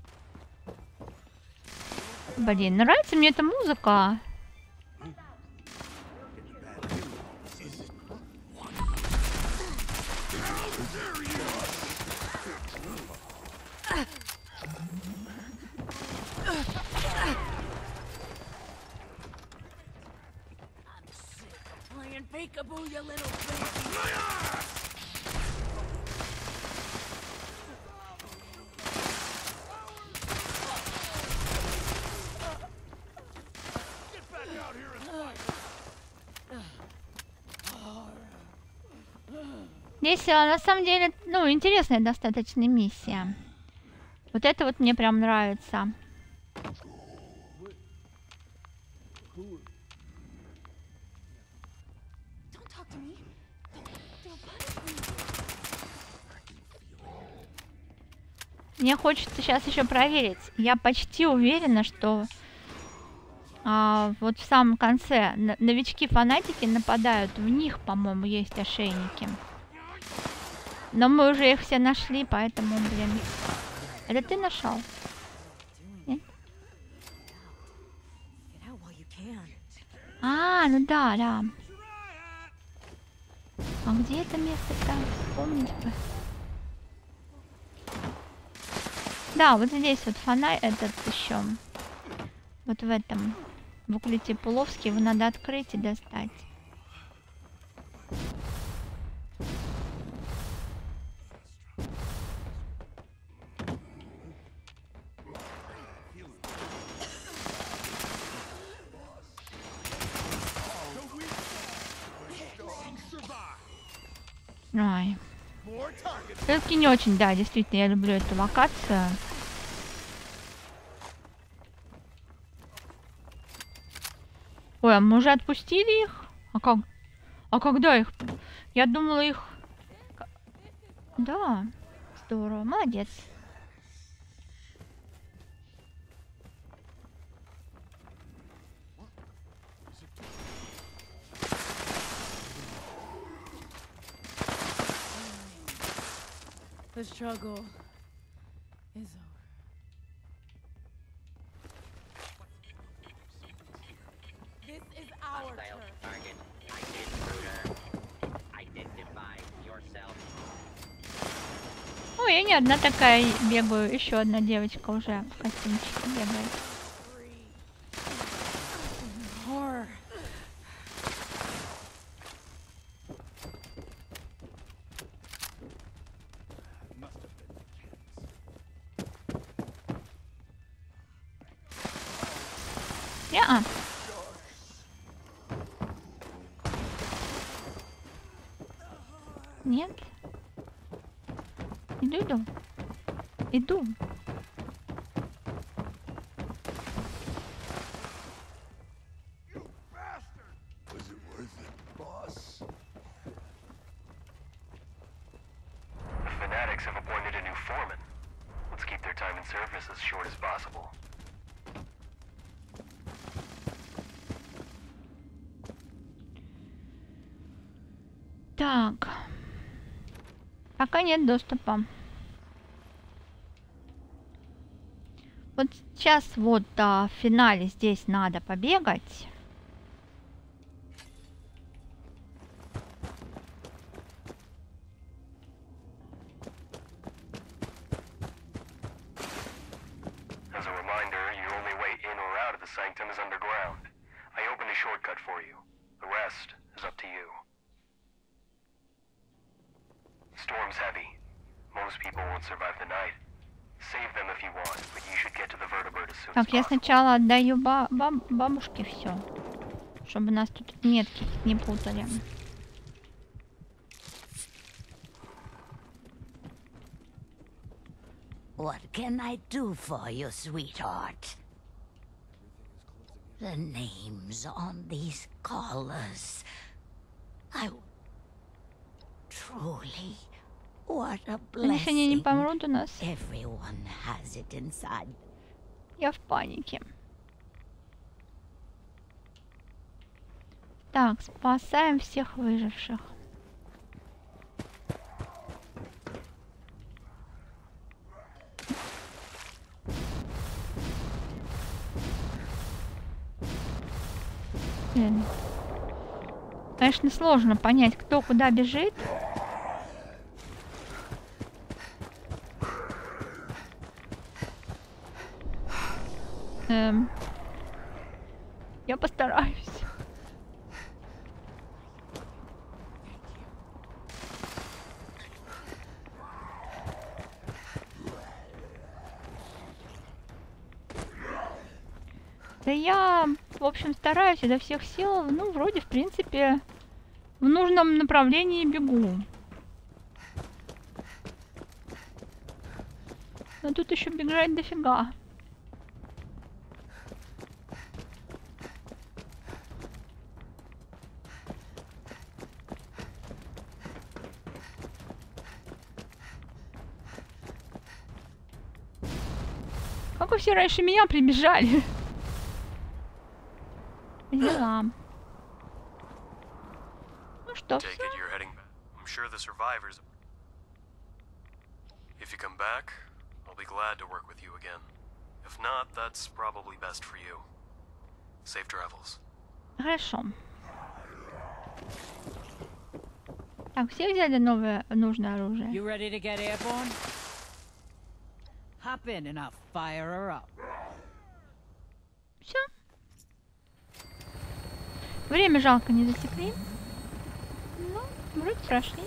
Блин, нравится мне эта музыка. Peekaboo, you little baby. Здесь на самом деле, ну, интересная достаточно миссия. Вот это вот мне прям нравится. Мне хочется сейчас еще проверить. Я почти уверена, что а, вот в самом конце новички-фанатики нападают. В них, по-моему, есть ошейники. Но мы уже их все нашли, поэтому, блин. Это ты нашел? Нет? А, ну да, да. А где это место-то? Помните бы? Да, вот здесь вот фонарь этот еще. Вот в этом. В укрытии Пуловский его надо открыть и достать. Ой. Все-таки не очень, да, действительно, я люблю эту локацию. Ой, а мы уже отпустили их? А как? А когда их? Я думала их... Да, здорово, молодец. The struggle is over. This is our turn. Target. Intruder. Identify yourself. Ой, я не одна такая бегаю, еще одна девочка уже в костюмчике бегает. Horror. Я. Нет. Иду, иду. Иду. The Fanatics have appointed a new foreman. Let's keep their time in service as short as possible. Так. Пока нет доступа. Вот сейчас вот а, в финале здесь надо побегать. As a reminder, your only way in or out of the sanctum is underground. I opened a shortcut for you. The rest is up to you. Storm's heavy. Most people won't survive the night. Save them if you want, but you should get to the vertibird as soon as Так, я possible. сначала отдаю ба баб бабушке все, чтобы нас тут метки не путали. What can I do for you, sweetheart? The names on these collars. I... Truly, what a Если они не blessing. помрут у нас, Everyone has it inside. я в панике. Так, спасаем всех выживших. Блин. Конечно, сложно понять, кто куда бежит. Эм, я постараюсь. Да я, в общем, стараюсь изо всех сил. Ну, вроде, в принципе, в нужном направлении бегу. Но тут еще бежать дофига. Как вы все раньше меня прибежали? Дела. Ну что, Take it you're heading back. I'm sure the survivors. If you come back, I'll be glad to work with you again. If not, that's probably best for you. Safe travels. Хорошо. Так, все взяли новое нужное оружие? You ready to get airborne? Hop in and I'll fire her up. Все. Время жалко не засекли. Ну, вроде прошли.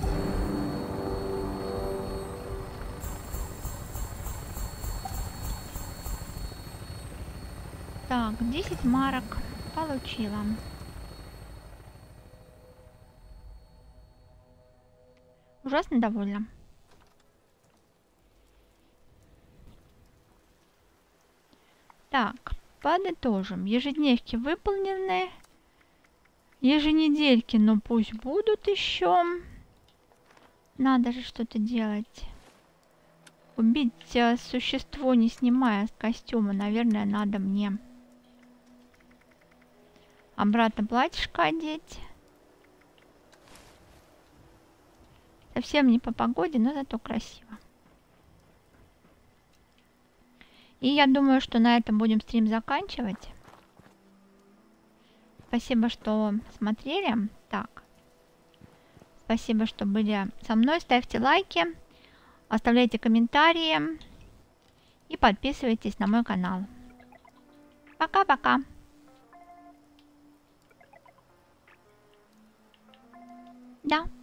Так, десять марок получила. Ужасно довольна. Так, подытожим. Ежедневки выполнены. Еженедельки, ну пусть будут еще. Надо же что-то делать. Убить э, существо, не снимая с костюма, наверное, надо мне. Обратно платьишко одеть. Совсем не по погоде, но зато красиво. И я думаю, что на этом будем стрим заканчивать. Спасибо, что смотрели. Так. Спасибо, что были со мной. Ставьте лайки, оставляйте комментарии и подписывайтесь на мой канал. Пока-пока. Да.